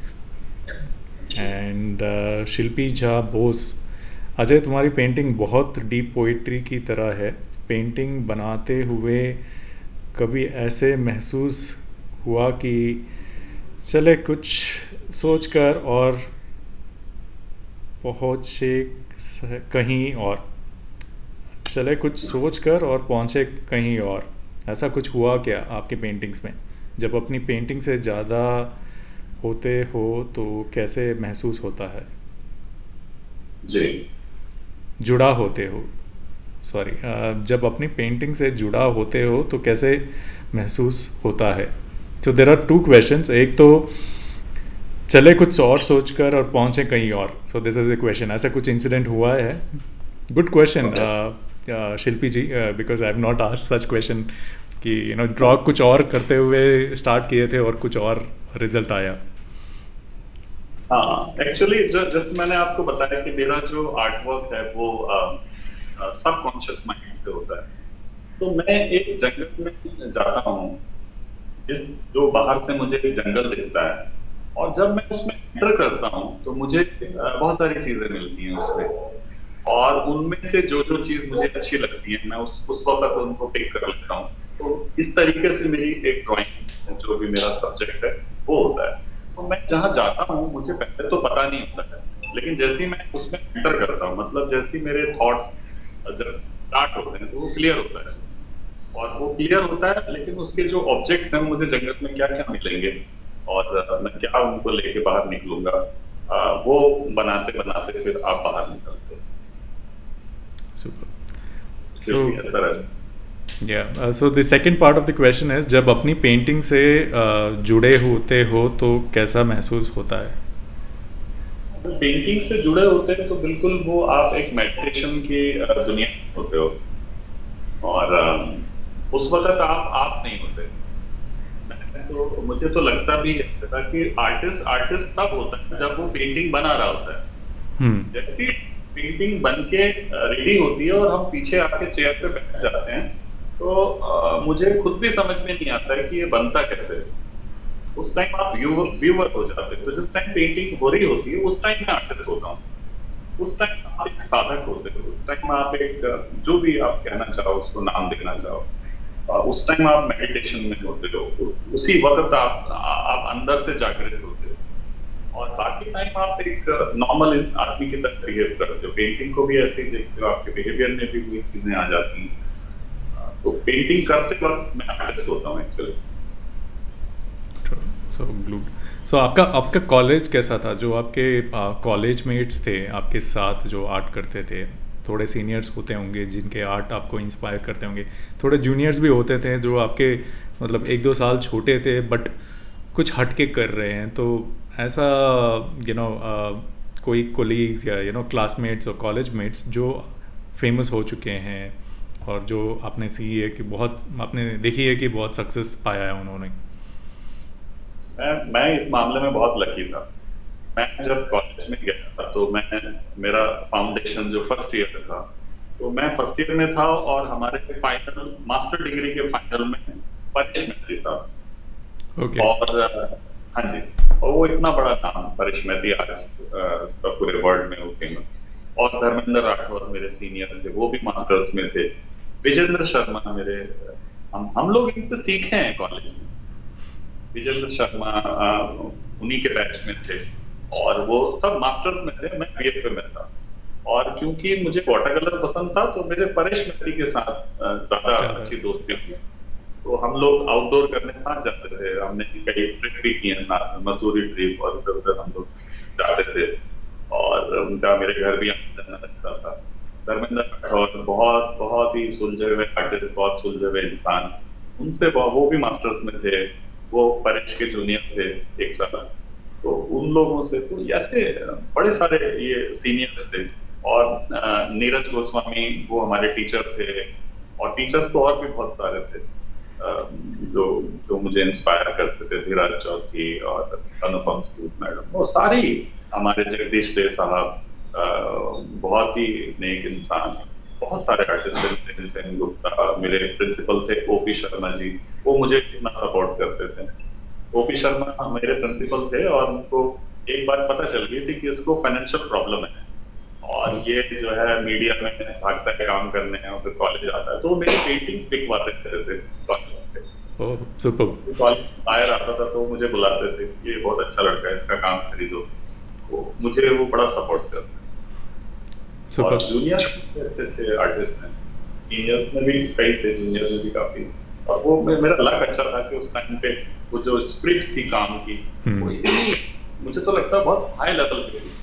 And uh, Shilpi Jha Bose. Ajay, तुम्हारी painting बहुत deep poetry की तरह है. Painting बनाते हुए कभी ऐसे महसूस हुआ कि चले कुछ सोचकर और पहुँचे कहीं और, चले कुछ सोच कर और पहुँचे कहीं और, ऐसा कुछ हुआ क्या आपके पेंटिंग्स में? जब अपनी पेंटिंग से ज़्यादा होते हो तो कैसे महसूस होता है? जी। जुड़ा होते हो, सॉरी, जब अपनी पेंटिंग से जुड़ा होते हो तो कैसे महसूस होता है? So there are two questions. एक तो चले कुछ और सोच कर और पहुँचे कहीं और, so this is a question, ऐसा कुछ इंसिडेंट हुआ है? Good question Shilpi ji, because I have not asked such question कि यू नो ड्रॉ कुछ और करते हुए स्टार्ट किए थे और कुछ और रिजल्ट आया। हाँ, एक्चुअली जो जैसे मैंने आपको बताया कि मेरा जो आर्ट वर्क है वो सबकॉन्शियस माइंड से होता है। तो मैं एक जंगल में जाता हूँ, जिस जो बाहर से मुझे जंगल दिखता है, और जब मैं उसमें एंटर करता हूँ तो मुझे बहुत सारी चीजें मिलती हैं उसमें, और उनमें से जो जो चीज मुझे अच्छी लगती है मैं उस उस वक्त उनको पिक कर लेता हूँ। तो इस तरीके से मेरी एक ड्राइंग, जो भी मेरा सब्जेक्ट है वो होता है। तो मैं जहाँ जाता हूँ मुझे पहले तो पता नहीं होता है, लेकिन जैसे ही मैं उसमें एंटर करता हूँ, मतलब जैसे ही मेरे थॉट्स जब स्टार्ट होते हैं तो वो क्लियर होता है, और वो क्लियर होता है, लेकिन उसके जो ऑब्जेक्ट्स हैं मुझे जंगल में क्या क्या मिलेंगे और मैं क्या उनको लेके बाहर निकलूंगा, वो बनाते बनाते फिर आप बाहर निकलते हैं। Super. So, yeah, so the second part of the question is, जब अपनी पेंटिंग से uh, जुड़े होते हो तो कैसा महसूस होता है? पेंटिंग से जुड़े होते हैं तो बिल्कुल वो आप एक मेडिटेशन की दुनिया में होते हो, और उस वक्त आप आप नहीं होते। तो मुझे तो लगता भी है ऐसा कि आर्टिस्ट आर्टिस्ट तब होता है जब वो पेंटिंग बना रहा होता है। जैसी पेंटिंग बन के रेडी होती है और हम पीछे आके चेयर पे बैठ जाते हैं, तो आ, मुझे खुद भी समझ में नहीं आता है कि ये बनता कैसे है। उस टाइम आप व्यूअर हो जाते हैं। तो जिस टाइम पेंटिंग हो रही होती है उस टाइम मैं आर्टिस्ट होता हूँ, उस टाइम आप एक साधक होते हो, उस टाइम आप एक जो भी आप कहना चाहो उसको नाम देना चाहो, उस टाइम आप मेडिटेशन में होते हो, उसी वक्त आप आप अंदर से जागृत होते हो, और बाकी टाइम आप एक नॉर्मल आदमी की तरह बिहेव करते हो। पेंटिंग को भी ऐसे ही देखते हो, आपके बिहेवियर में भी वही चीजें आ जाती हैं। तो पेंटिंग करते वक्त मैं आर्टिस्ट होता हूँ एक्चुअली। So good. सो आपका आपका कॉलेज कैसा था? जो आपके कॉलेज मेट्स थे आपके साथ जो आर्ट करते थे, थोड़े सीनियर्स होते होंगे जिनके आर्ट आपको इंस्पायर करते होंगे, थोड़े जूनियर्स भी होते थे जो आपके मतलब एक दो साल छोटे थे बट कुछ हट के कर रहे हैं। तो ऐसा यू नो कोई कोलीग्स या यू नो क्लासमेट्स और कॉलेज मेट्स जो फेमस हो चुके हैं और जो आपने सी है कि बहुत आपने देखी है कि बहुत सक्सेस पाया है उन्होंने? मैं मैं इस मामले में बहुत लकी था। मैं जब कॉलेज में गया था तो मैं मेरा फाउंडेशन जो फर्स्ट ईयर था, तो मैं फर्स्ट ईयर में था और हमारे फाइनल मास्टर डिग्री के फाइनल में परेश मैत्री साहब। okay. और हाँ जी, और वो इतना बड़ा नाम परेश मैत्री आज पूरे वर्ल्ड में वो फेमस। और धर्मेंद्र राठौर मेरे सीनियर थे, वो भी मास्टर्स में थे। विजेंद्र शर्मा मेरे, हम हम लोग इनसे सीखे हैं कॉलेज में। विजेंद्र शर्मा उन्हीं के बैच में थे और वो सब मास्टर्स में थे, मैं बीएफए में था। और क्योंकि मुझे वाटर कलर पसंद था तो मेरे परेश मैत्री के साथ ज्यादा अच्छी दोस्ती हुई, तो हम लोग आउटडोर करने साथ जाते थे। हमने कई ट्रिप भी किए साथ में, मसूरी ट्रिप और इधर उधर हम लोग जाते थे, और उनका मेरे घर भी आना जाना लगता था। धर्मेंद्र राठौर बहुत बहुत ही सुलझे हुए आर्टिस्ट, बहुत सुलझे हुए इंसान, उनसे वो भी मास्टर्स में थे, वो परेश के जूनियर थे एक साल। तो उन लोगों से तो ऐसे बड़े सारे ये सीनियर्स थे। और नीरज गोस्वामी वो हमारे टीचर थे, और टीचर्स तो और भी बहुत सारे थे जो जो मुझे इंस्पायर करते थे। धीराज चौधरी और अनुपम सूद मैडम, वो सारी हमारे जगदीश डे साहब, बहुत ही नेक इंसान। बहुत सारे आर्टिस्ट, सेन गुप्ता, मेरे प्रिंसिपल थे ओपी शर्मा जी, वो मुझे इतना सपोर्ट करते थे। ओपी शर्मा मेरे प्रिंसिपल थे और उनको एक बात पता चल गई थी कि इसको फाइनेंशियल प्रॉब्लम है और ये जो है मीडिया में भागता है काम करने और फिर कॉलेज आता है, तो मेरी पेंटिंग्स बिकवाते थे कॉलेज से। ओह सुपर। कॉलेज बाहर आता था तो मुझे बुलाते थे, ये बहुत अच्छा लड़का है, इसका काम खरीदो। तो मुझे वो बड़ा सपोर्ट करते थे। सुपर। और जूनियर्स में अच्छे अच्छे आर्टिस्ट हैं, सीनियर्स में भी कई थे, जूनियर्स में भी काफी। और वो मे- मेरा लक अच्छा था कि उस टाइम पे वो जो स्पिरिट थी काम की, वो हम्म। इतनी, मुझे तो लगता है बहुत हाई लेवल पे थी।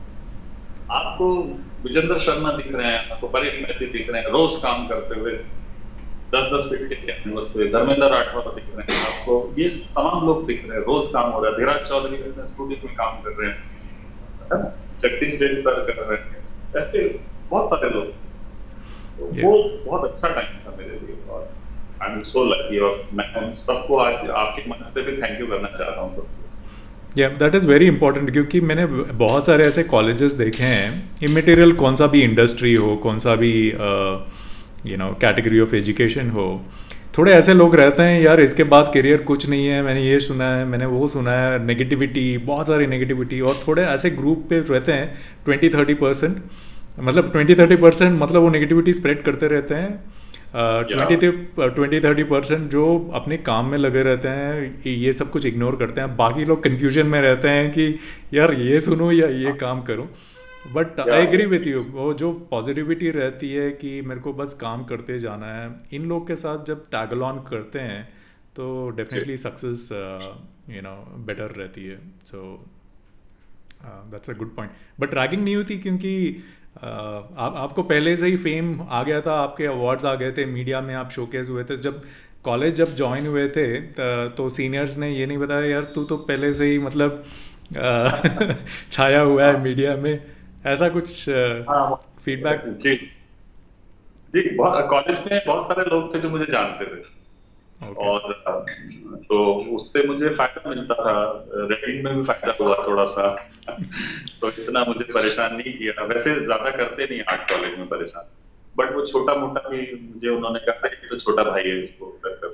आपको विजेंद्र शर्मा दिख रहे हैं, आपको परेश मैत्री दिख रहे हैं रोज काम करते हुए, दस दस फीट के कैनवस पे, धर्मेंद्र राठौर दिख रहे हैं आपको, ये तमाम लोग दिख रहे हैं, रोज काम हो रहा है, धीराज चौधरी स्टूडियो में काम कर रहे हैं, है ना? जगदीश रेड सर कर रहे हैं, ऐसे बहुत सारे लोग। तो Yeah. वो बहुत अच्छा टाइम था मेरे लिए, और आई एम सो लकी। और मैं उन सबको आज आपके मंच से भी थैंक यू करना चाहता हूँ सबको। या दैट इज़ वेरी इंपॉर्टेंट, क्योंकि मैंने बहुत सारे ऐसे कॉलेजेस देखे हैं, इमेटीरियल कौन सा भी इंडस्ट्री हो, कौन सा भी you know category of education हो, थोड़े ऐसे लोग रहते हैं यार इसके बाद करियर कुछ नहीं है, मैंने ये सुना है, मैंने वो सुना है, नेगेटिविटी, बहुत सारी नेगेटिविटी। और थोड़े ऐसे ग्रुप पे रहते हैं ट्वेंटी थर्टी परसेंट, मतलब ट्वेंटी थर्टी परसेंट मतलब वो नेगेटिविटी स्प्रेड करते रहते हैं। ट्वेंटी ट्वेंटी थर्टी परसेंट जो अपने काम में लगे रहते हैं, ये सब कुछ इग्नोर करते हैं, बाकी लोग कन्फ्यूजन में रहते हैं कि यार ये सुनो या ये काम करूं। But I agree with you, वो जो पॉजिटिविटी रहती है कि मेरे को बस काम करते जाना है, इन लोग के साथ जब टैगल ऑन करते हैं तो definitely success you know better रहती है। So that's a good point. But ragging नहीं होती क्योंकि uh, आप आपको पहले से ही फेम आ गया था, आपके अवार्ड्स आ गए थे, मीडिया में आप शोकेस हुए थे। जब कॉलेज जब ज्वाइन हुए थे तो सीनियर्स ने ये नहीं बताया यार तू तो पहले से ही मतलब uh, छाया हुआ है मीडिया में, ऐसा कुछ फीडबैक? uh, जी जी, कॉलेज में बहुत सारे लोग थे जो मुझे जानते थे। okay. और तो उससे मुझे फायदा मिलता था, रेटिंग में भी फायदा हुआ थोड़ा सा तो इतना मुझे परेशान नहीं किया। वैसे ज्यादा करते नहीं आर्ट कॉलेज में परेशान, बट वो छोटा मोटा भी मुझे उन्होंने कहा तो छोटा भाई है इसको कर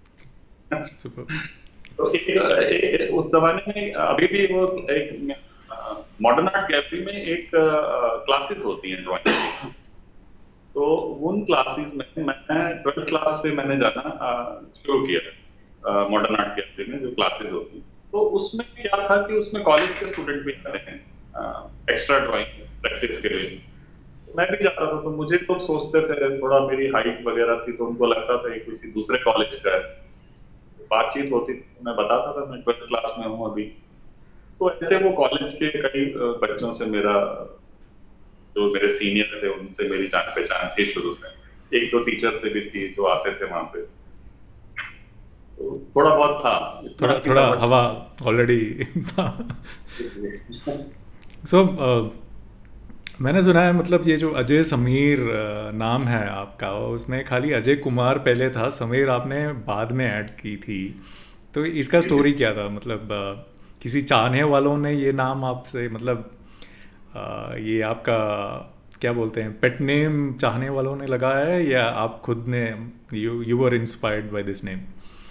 तो एक, एक, उस जमाने में अभी भी वो एक मॉडर्न आर्ट गैलरी में एक क्लासेस होती हैं ड्राइंग की, तो उन क्लासेस में मैं ट्वेल्थ क्लास से मैंने जाना शुरू किया मॉडर्न आर्ट गैलरी में जो क्लासेस होती हैं। तो उसमें क्या था कि उसमें कॉलेज के स्टूडेंट भी आते हैं एक्स्ट्रा ड्राइंग प्रैक्टिस के लिए, मैं भी जाता था। तो मुझे लोग तो सोचते थे, थोड़ा मेरी हाइट वगैरह थी तो उनको लगता था कि किसी दूसरे कॉलेज का है, बातचीत होती थी, मैं बताता था मैं ट्वेल्थ क्लास में हूँ अभी। तो ऐसे वो कॉलेज के कई बच्चों से मेरा, जो मेरे सीनियर थे उनसे मेरी जान पहचान थी शुरू से, एक दो टीचर से भी थी जो आते थे वहां पे, तो थोड़ा बहुत था, थोड़ा थोड़ा हवा ऑलरेडी था। सो मैंने सुना है मतलब ये जो अजय समीर नाम है आपका, उसमें खाली अजय कुमार पहले था, समीर आपने बाद में ऐड की थी, तो इसका स्टोरी क्या था? मतलब किसी चाहने वालों ने ये नाम आपसे, मतलब ये आपका क्या बोलते हैं पेट नेम चाहने वालों ने लगाया है या आप खुद ने you you were inspired by this name?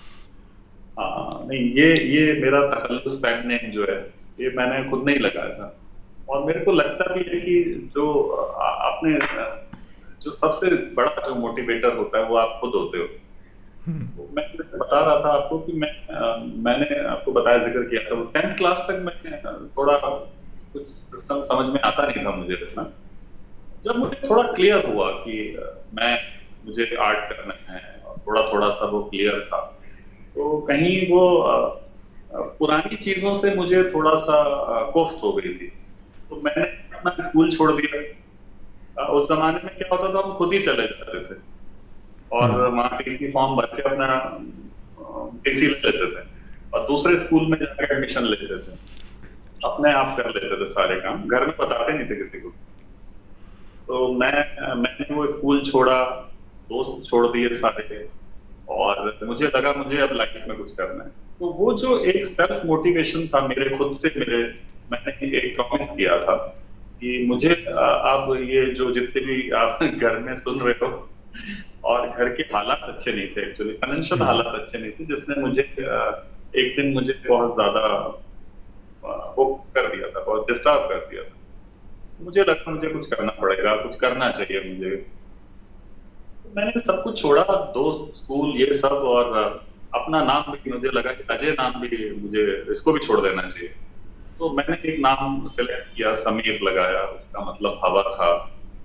नहीं, ये ये मेरा तखल्लुस पेट नेम जो है ये मैंने खुद नहीं लगाया था, और मेरे को लगता भी है कि जो आपने जो सबसे बड़ा जो मोटिवेटर होता है वो आप खुद होते हो। तो मैं जैसे बता रहा था आपको कि मैं मैंने आपको बताया, जिक्र किया था, टेंथ क्लास तक मैं थोड़ा कुछ सिस्टम समझ में आता नहीं था मुझे इतना। जब मुझे थोड़ा क्लियर हुआ कि मैं मुझे आर्ट करना है और थोड़ा थोड़ा सा वो क्लियर था, तो कहीं वो पुरानी चीजों से मुझे थोड़ा सा कोफ्त हो गई थी, तो मैंने अपना स्कूल छोड़ दिया। उस जमाने में क्या होता था, हम खुद ही चले जाते थे और वहाँ टीसी फॉर्म भर के अपना टीसी ले लेते थे और दूसरे स्कूल में जाकर एडमिशन लेते थे, अपने आप कर लेते थे सारे काम, घर में बताते नहीं थे किसी को। तो मैं मैंने वो स्कूल छोड़ा, दोस्त छोड़ दिए सारे, और मुझे लगा मुझे अब लाइफ में कुछ करना है। तो वो जो एक सेल्फ मोटिवेशन था मेरे खुद से, मेरे मैंने एक प्रॉमिस किया था कि मुझे अब ये जो जितने भी आप घर में सुन रहे हो, और घर के हालात अच्छे नहीं थे, एक्चुअली फाइनेंशियल हालात अच्छे नहीं थे, जिसने मुझे एक दिन मुझे बहुत ज्यादा वो कर दिया था, बहुत डिस्टर्ब कर दिया था। मुझे लगा मुझे कुछ करना पड़ेगा, कुछ करना चाहिए मुझे। तो मैंने सब कुछ छोड़ा, दोस्त, स्कूल, ये सब, और अपना नाम भी मुझे लगा कि अजय नाम भी मुझे इसको भी छोड़ देना चाहिए। तो मैंने एक नाम सेलेक्ट किया, समीर लगाया, उसका मतलब हवा था।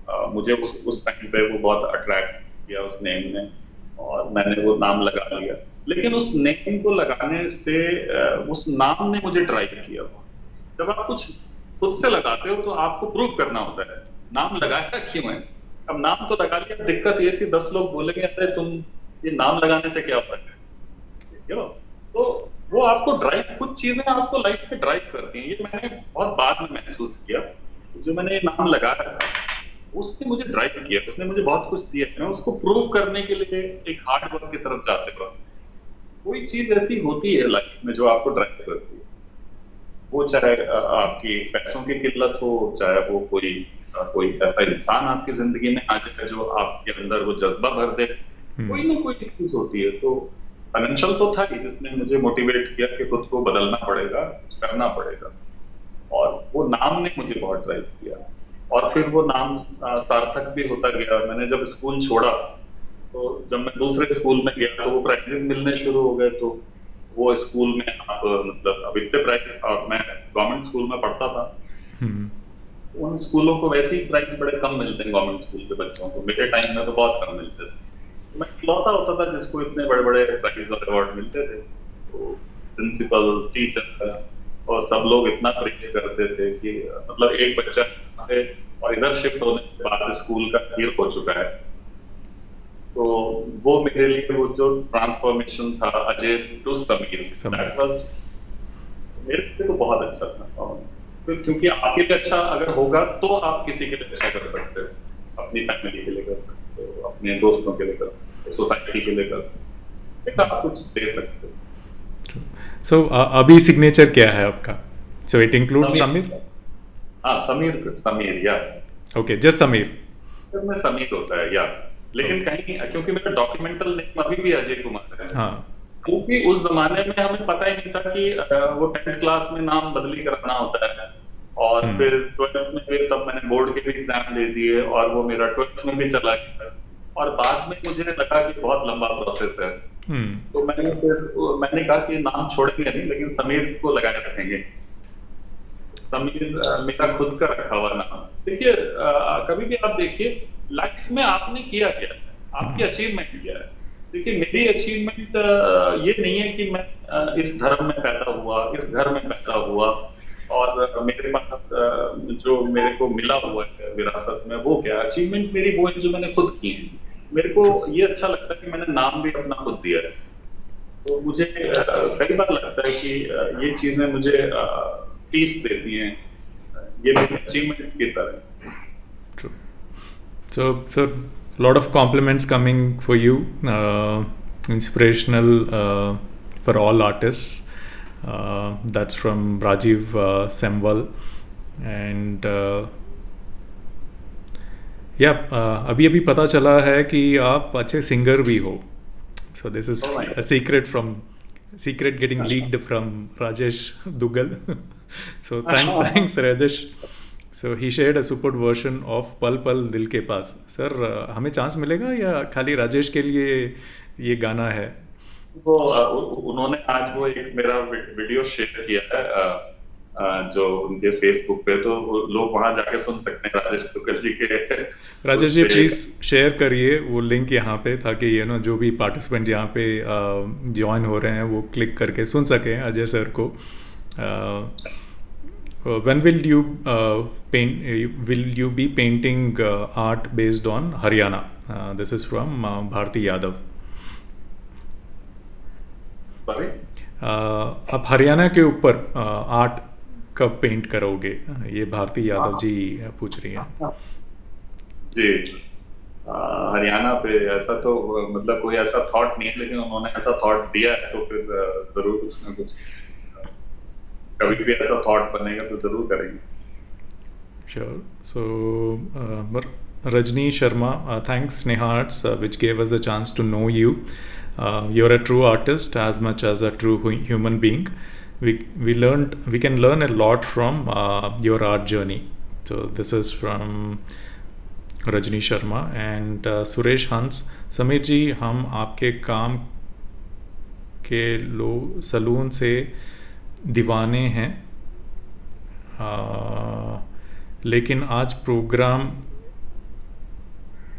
आ, मुझे उस उस टाइम पे वो बहुत अट्रैक्ट किया उस नेम ने, और मैंने वो नाम लगा लिया। लेकिन उस नेम को लगाने से उस नाम ने मुझे ड्राइव किया। जब आप कुछ खुद से लगाते हो तो आपको प्रूव करना होता है नाम लगाया क्यों है। अब नाम तो लगा लिया, दिक्कत ये थी दस लोग बोलेंगे अरे तुम ये नाम लगाने से क्या होता है, क्यों? तो वो आपको ड्राइव, कुछ चीजें आपको लाइफ में ड्राइव करती हैं। ये मैंने बहुत बाद में महसूस किया। जो मैंने ये नाम लगाया था उसने मुझे ड्राइव किया, उसने मुझे बहुत कुछ दिया। मैं उसको प्रूव करने के लिए एक हार्ड वर्क की तरफ जाते वक्त कोई चीज ऐसी होती है लाइफ में जो आपको ड्राइव करती है। वो चाहे आपकी पैसों की किल्लत हो, चाहे वो कोई कोई ऐसा इंसान आपकी जिंदगी में आ जाए जो आपके अंदर वो जज्बा भर दे, कोई ना कोई चीज होती है। तो फाइनेंशियल तो था ही जिसने मुझे मोटिवेट किया कि खुद को बदलना पड़ेगा, कुछ करना पड़ेगा, और वो नाम ने मुझे बहुत ड्राइव किया। और फिर वो नाम सार्थक भी होता गया। मैंने जब स्कूल छोड़ा तो जब मैं दूसरे स्कूल में गया तो वो प्राइजेस मिलने शुरू हो गए। तो वो स्कूल में आप मतलब अब इतने प्राइज, मैं गवर्नमेंट स्कूल में पढ़ता था, उन स्कूलों को वैसे ही प्राइज बड़े कम मिलते हैं गवर्नमेंट स्कूल के बच्चों को। मेरे टाइम में तो बहुत कम मिलते थे। मैं इकलौता होता था जिसको इतने बड़े बड़े प्राइज और अवार्ड मिलते थे। तो प्रिंसिपल, टीचर्स और सब लोग इतना प्रेज करते थे कि मतलब एक बच्चा से और इधर शिफ्ट होने के बाद स्कूल का हीरो हो चुका है। तो वो मेरे लिए वो जो ट्रांसफॉर्मेशन था Ajay to Sameer, that was मेरे लिए तो बहुत अच्छा था। क्योंकि आपके लिए अच्छा अगर होगा तो आप किसी के लिए अच्छा कर सकते हो, अपनी फैमिली के लिए कर सकते हो, अपने दोस्तों के लिए कर सकते हो, सोसाइटी के लिए कर सकते हो, आप कुछ दे सकते हो। सो अभी सिग्नेचर क्या है आपका? So it includes Sameer? हाँ समीर, समीर या ओके, जस्ट समीर। में समीर होता है या, लेकिन कहीं क्योंकि मेरा डॉक्यूमेंटल नेम अभी भी अजय कुमार है। हाँ। क्योंकि उस जमाने में हमें पता ही नहीं था कि वो टेंथ क्लास में नाम बदली कराना होता है, और फिर ट्वेल्थ में फिर तब मैंने बोर्ड के भी एग्जाम दे दिए और वो मेरा ट्वेल्थ में भी चला गया। और बाद में मुझे लगा कि बहुत लंबा प्रोसेस है, तो मैंने फिर मैंने कहा कि नाम छोड़ेंगे नहीं, लेकिन समीर को लगाए रखेंगे। समीर मेरा खुद का रखा हुआ नाम। देखिए कभी भी आप देखिए लाइफ में आपने किया क्या, आपकी अचीवमेंट क्या है। देखिए मेरी अचीवमेंट ये नहीं है कि मैं इस धर्म में पैदा हुआ, इस घर में पैदा हुआ और मेरे पास जो मेरे को मिला हुआ है विरासत में वो क्या। अचीवमेंट मेरी वो है जो मैंने खुद की है। मेरे को ये अच्छा लगता है कि मैंने नाम भी अपना खुद दिया है। तो मुझे कई बार लगता है कि ये चीजें मुझे पीस देती हैं, ये मेरी अचीवमेंट्स की तरह। True. So, so lot of compliments coming for you, uh, inspirational uh, for all artists. Uh, that's from Rajiv uh, Semwal, and uh, yeah, uh, अभी अभी पता चला है कि आप अच्छे सिंगर भी हो. So this is oh a secret from secret getting leaked from Rajesh Dugal. So thanks, thanks Rajesh. So he shared a superb version of पल पल दिल के पास. सर हमें चांस मिलेगा या खाली राजेश के लिए ये गाना है? वो उन्होंने आज वो एक मेरा वीडियो शेयर किया है जो उनके फेसबुक पे, तो लोग वहां जाके सुन सकते हैं राजेश दुग्गल जी के। राजेश जी प्लीज शेयर करिए वो लिंक यहाँ पे, ताकि ये ना जो भी पार्टिसिपेंट यहाँ पे ज्वाइन हो रहे हैं वो क्लिक करके सुन सकें अजय सर को। Uh, when will you uh, paint? Uh, will you be painting uh, art based on Haryana? Uh, this is from uh, Bharti Yadav. Sorry? Uh, आप हरियाणा के ऊपर आर्ट कब पेंट करोगे? ये भारती यादव जी पूछ रही हैं। जी हरियाणा पे ऐसा तो मतलब कोई ऐसा थॉट नहीं है, लेकिन उन्होंने ऐसा थॉट दिया है तो फिर जरूर कुछ ना कुछ कभी भी ऐसा थॉट बनेगा तो जरूर करेंगे। Sure. So, uh, Rajni Sharma, uh, thanks Sneha Arts, uh, which gave us a chance to know you. Uh, you're a true artist as much as a true human being. We we learned we can learn a lot from uh, your art journey. So this is from Rajni Sharma and uh, Suresh Hans. Sameer ji, हम आपके काम के लो salon से दीवाने हैं, आ, लेकिन आज programme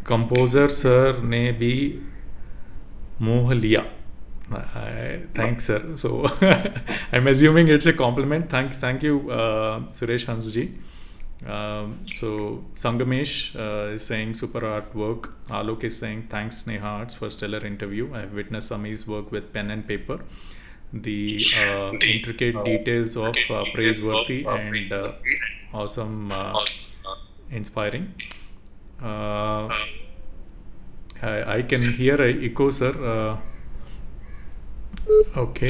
composer sir ने भी मोह लिया. Thanks, sir. So I'm assuming it's a compliment. Thank, thank you, uh, Suresh Hansji. Um, so Sangamesh uh, is saying super artwork. Alok is saying thanks Sneha Arts for stellar interview. I have witnessed Sami's work with pen and paper. The uh, intricate details of uh, praiseworthy and uh, awesome, uh, inspiring. Uh, I, I can hear a echo, sir. Uh, Okay.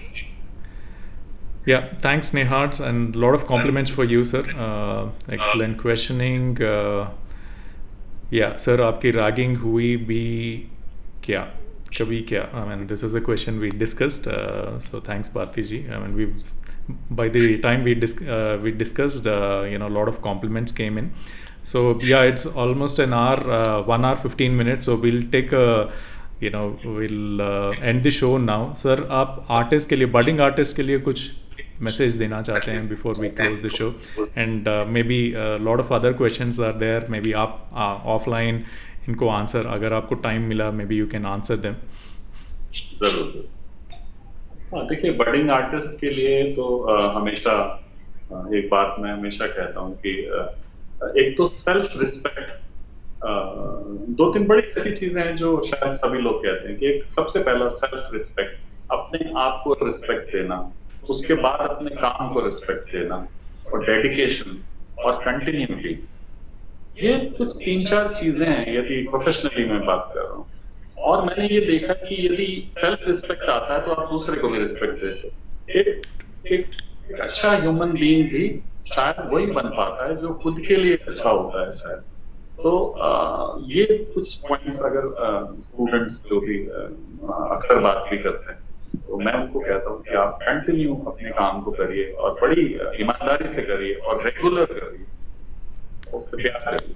Yeah, thanks Nehards, and a lot of compliments for you, sir. Uh, excellent questioning. Uh, yeah, sir, आपकी ragging हुई भी क्या कभी क्या? I mean, this is a question we discussed. Uh, so thanks, Bharti ji. I mean, we by the time we dis uh, we discussed, uh, you know, a lot of compliments came in. So yeah, it's almost an hour, uh, one hour fifteen minutes. So we'll take a you know we'll uh, end the show now. Sir, आप artist के लिए, budding artist के लिए कुछ message देना चाहते हैं before we close the show? And uh, maybe a lot of other questions are there. Maybe आप uh, offline इनको answer, अगर आपको time मिला, maybe you can answer them. जरूर. हाँ, देखिए बडिंग आर्टिस्ट के लिए तो uh, हमेशा uh, एक बात मैं हमेशा कहता हूँ कि uh, एक तो सेल्फ रिस्पेक्ट, दो तीन बड़ी ऐसी चीजें हैं जो शायद सभी लोग कहते हैं कि एक सबसे पहला सेल्फ रिस्पेक्ट, अपने आप को रिस्पेक्ट देना, उसके बाद अपने काम को रिस्पेक्ट देना, और डेडिकेशन और कंटिन्यूटी. ये कुछ तीन चार चीजें हैं यदि प्रोफेशनली मैं बात कर रहा हूँ. और मैंने ये देखा कि यदि सेल्फ रिस्पेक्ट आता है तो आप दूसरे को भी रिस्पेक्ट देते हो. एक, एक, एक अच्छा ह्यूमन बीइंग भी शायद वही बन पाता है जो खुद के लिए अच्छा होता है शायद. तो आ, ये कुछ पॉइंट्स अगर स्टूडेंट्स जो भी अक्सर बात भी करते हैं तो मैं उनको कहता हूँ कि आप कंटिन्यू अपने काम को करिए और बड़ी ईमानदारी से करिए और रेगुलर करिए, उससे प्यार करिए.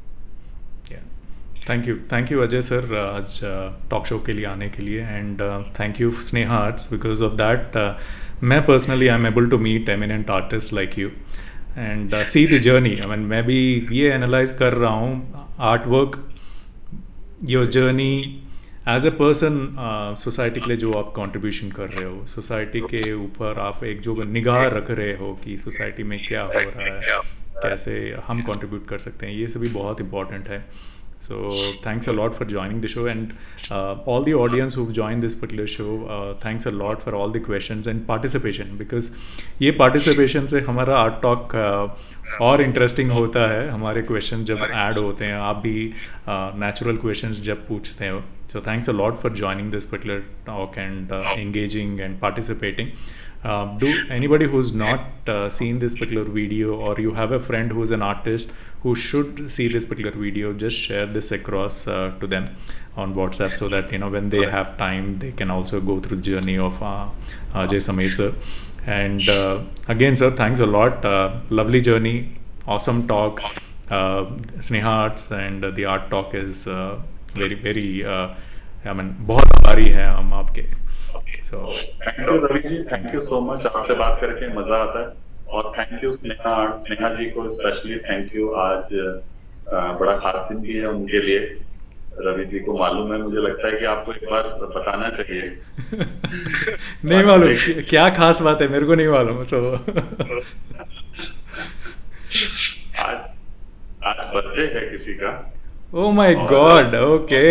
Thank you thank you Ajay sir आज टॉक शो के लिए आने के लिए, and thank you Sneha arts. Because of that मैं personally I am able to meet eminent artist like you and see the journey. I mean मैं भी ये एनालाइज कर रहा हूँ art work, your journey as a person, society के लिए जो आप कंट्रीब्यूशन कर रहे हो, सोसाइटी के ऊपर आप एक जो निगाह रख रहे हो कि सोसाइटी में क्या हो रहा है, कैसे हम कंट्रीब्यूट कर सकते हैं, ये सभी बहुत इंपॉर्टेंट है. So thanks a lot for joining the show, and uh, all the audience who've joined this particular show, uh, thanks a lot for all the questions and participation, because ये participation से हमारा art talk uh, और interesting होता है. हमारे questions जब add होते हैं, आप भी uh, natural questions जब पूछते हो. So thanks a lot for joining this particular talk and uh, engaging and participating. Uh, do anybody who's not uh, seen this particular video, or you have a friend who's an artist who should see this particular video, just share this across uh, to them on WhatsApp, so that you know when they have time they can also go through the journey of uh, Ajay Sameer sir. And uh, again sir, thanks a lot. Uh, lovely journey, awesome talk. uh, Sneha Arts and uh, the art talk is uh, very very uh, I mean बहुत आभारी हैं हम आपके. So thank you Ravi ji, thank you so much. आपसे बात करके मजा आता है, और थैंक यू स्नेहा स्नेहा जी को स्पेशली थैंक यू. आज बड़ा खास दिन भी है उनके लिए. रवि जी को मालूम है, मुझे लगता है कि आपको एक बार बताना चाहिए. नहीं मालूम क्या खास बात है, मेरे को नहीं मालूम. सो आज आज बर्थडे है किसी का. Oh my God, okay.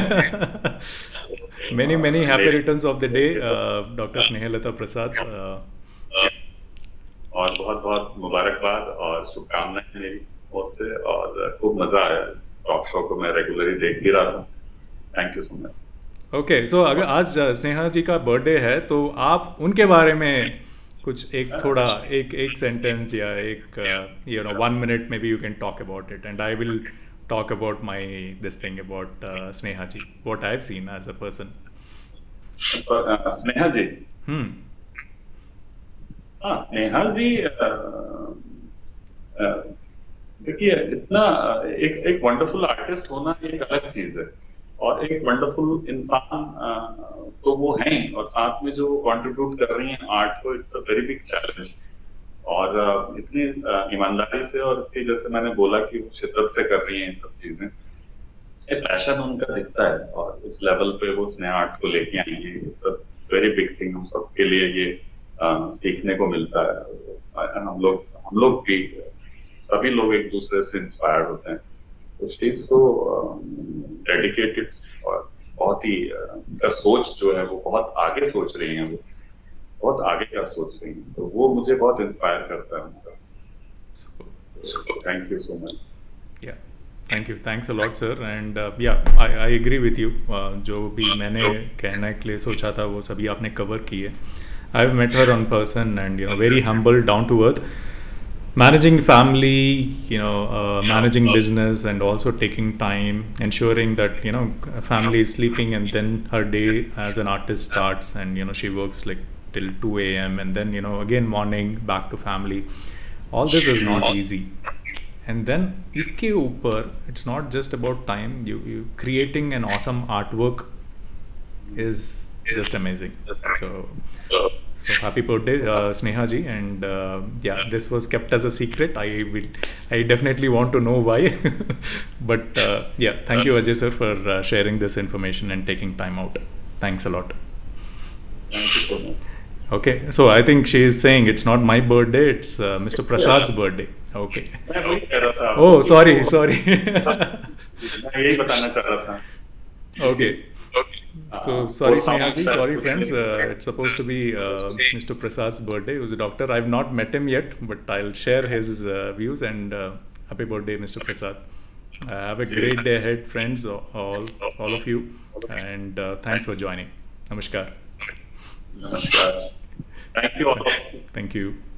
Many many happy returns of the day, uh, Doctor Snehalata Prasad. Uh, और बहुत बहुत मुबारकबाद और शुभकामनाएं मेरी ओर से, और खूब मजा आया. टॉक शो को मैं रेगुलरली देख भी रहा था. Thank you so much. Okay, so अगर आज स्नेहा जी का बर्थडे है तो आप उनके बारे में कुछ एक थोड़ा एक एक सेंटेंस या एक यू नो वन मिनट में भी you can talk about it, and I will talk about my this thing about uh, Sneha ji, what I've seen as a person. uh, Sneha ji hmm हाँ स्नेहा जी देखिए इतना एक एक wonderful artist होना एक अलग चीज है, और एक वंडरफुल इंसान तो वो हैं, और साथ में जो कंट्रीब्यूट कर रही हैं आर्ट को, it's a very big challenge. और इतनी ईमानदारी से, और इतनी जैसे मैंने बोला कि वो शिद्दत से कर रही हैं ये सब चीजें. ये पैशन उनका दिखता है और इस लेवल पे वो स्नेहा आर्ट को लेके आई है, वेरी बिग थिंग। हम सबके लिए ये अ, सीखने को मिलता है। अ, हम लोग हम लोग भी, सभी लोग एक दूसरे से इंस्पायर्ड होते हैं। तो शी इज सो डेडिकेटेड और बहुत ही अ, उनका सोच जो है वो बहुत आगे सोच रही है, वो बहुत आगे का सोच रही है, तो वो मुझे बहुत इंस्पायर करता है उनका। So, thank you so much. yeah, thank you, thanks a lot, sir. And uh, yeah, I, I agree with you. Uh, जो भी मैंने कहने के लिए सोचा था वो सभी आपने कवर किए. I've met her on person and you know very humble, down to earth, managing family, you know, uh, managing business, and also taking time, ensuring that you know family is sleeping, and then her day as an artist starts, and you know she works like till two a m and then you know again morning back to family. All this is not easy. And then iske upar, it's not just about time. You, you creating an awesome artwork is just amazing. So so happy birthday, uh, Sneha ji. And uh, yeah, this was kept as a secret. I will, I definitely want to know why. But uh, yeah, thank you, Ajay sir, for uh, sharing this information and taking time out. Thanks a lot. Thank you so much. Okay, so I think she is saying it's not my birthday, it's uh, Mister Prasad's birthday. Okay. मैं वही कह रहा था। Oh, sorry, sorry. मैं यही बताना चाह रहा था। Okay. So sorry, Sneha ji, sorry friends. Uh, it's supposed to be uh, Mister Prasad's birthday. He was a doctor. I've not met him yet, but I'll share his uh, views. And uh, happy birthday, Mister Prasad. Uh, have a great day ahead, friends, all all of you. And uh, thanks for joining. Namaskar. नमस्कार। Thank you all. Thank you.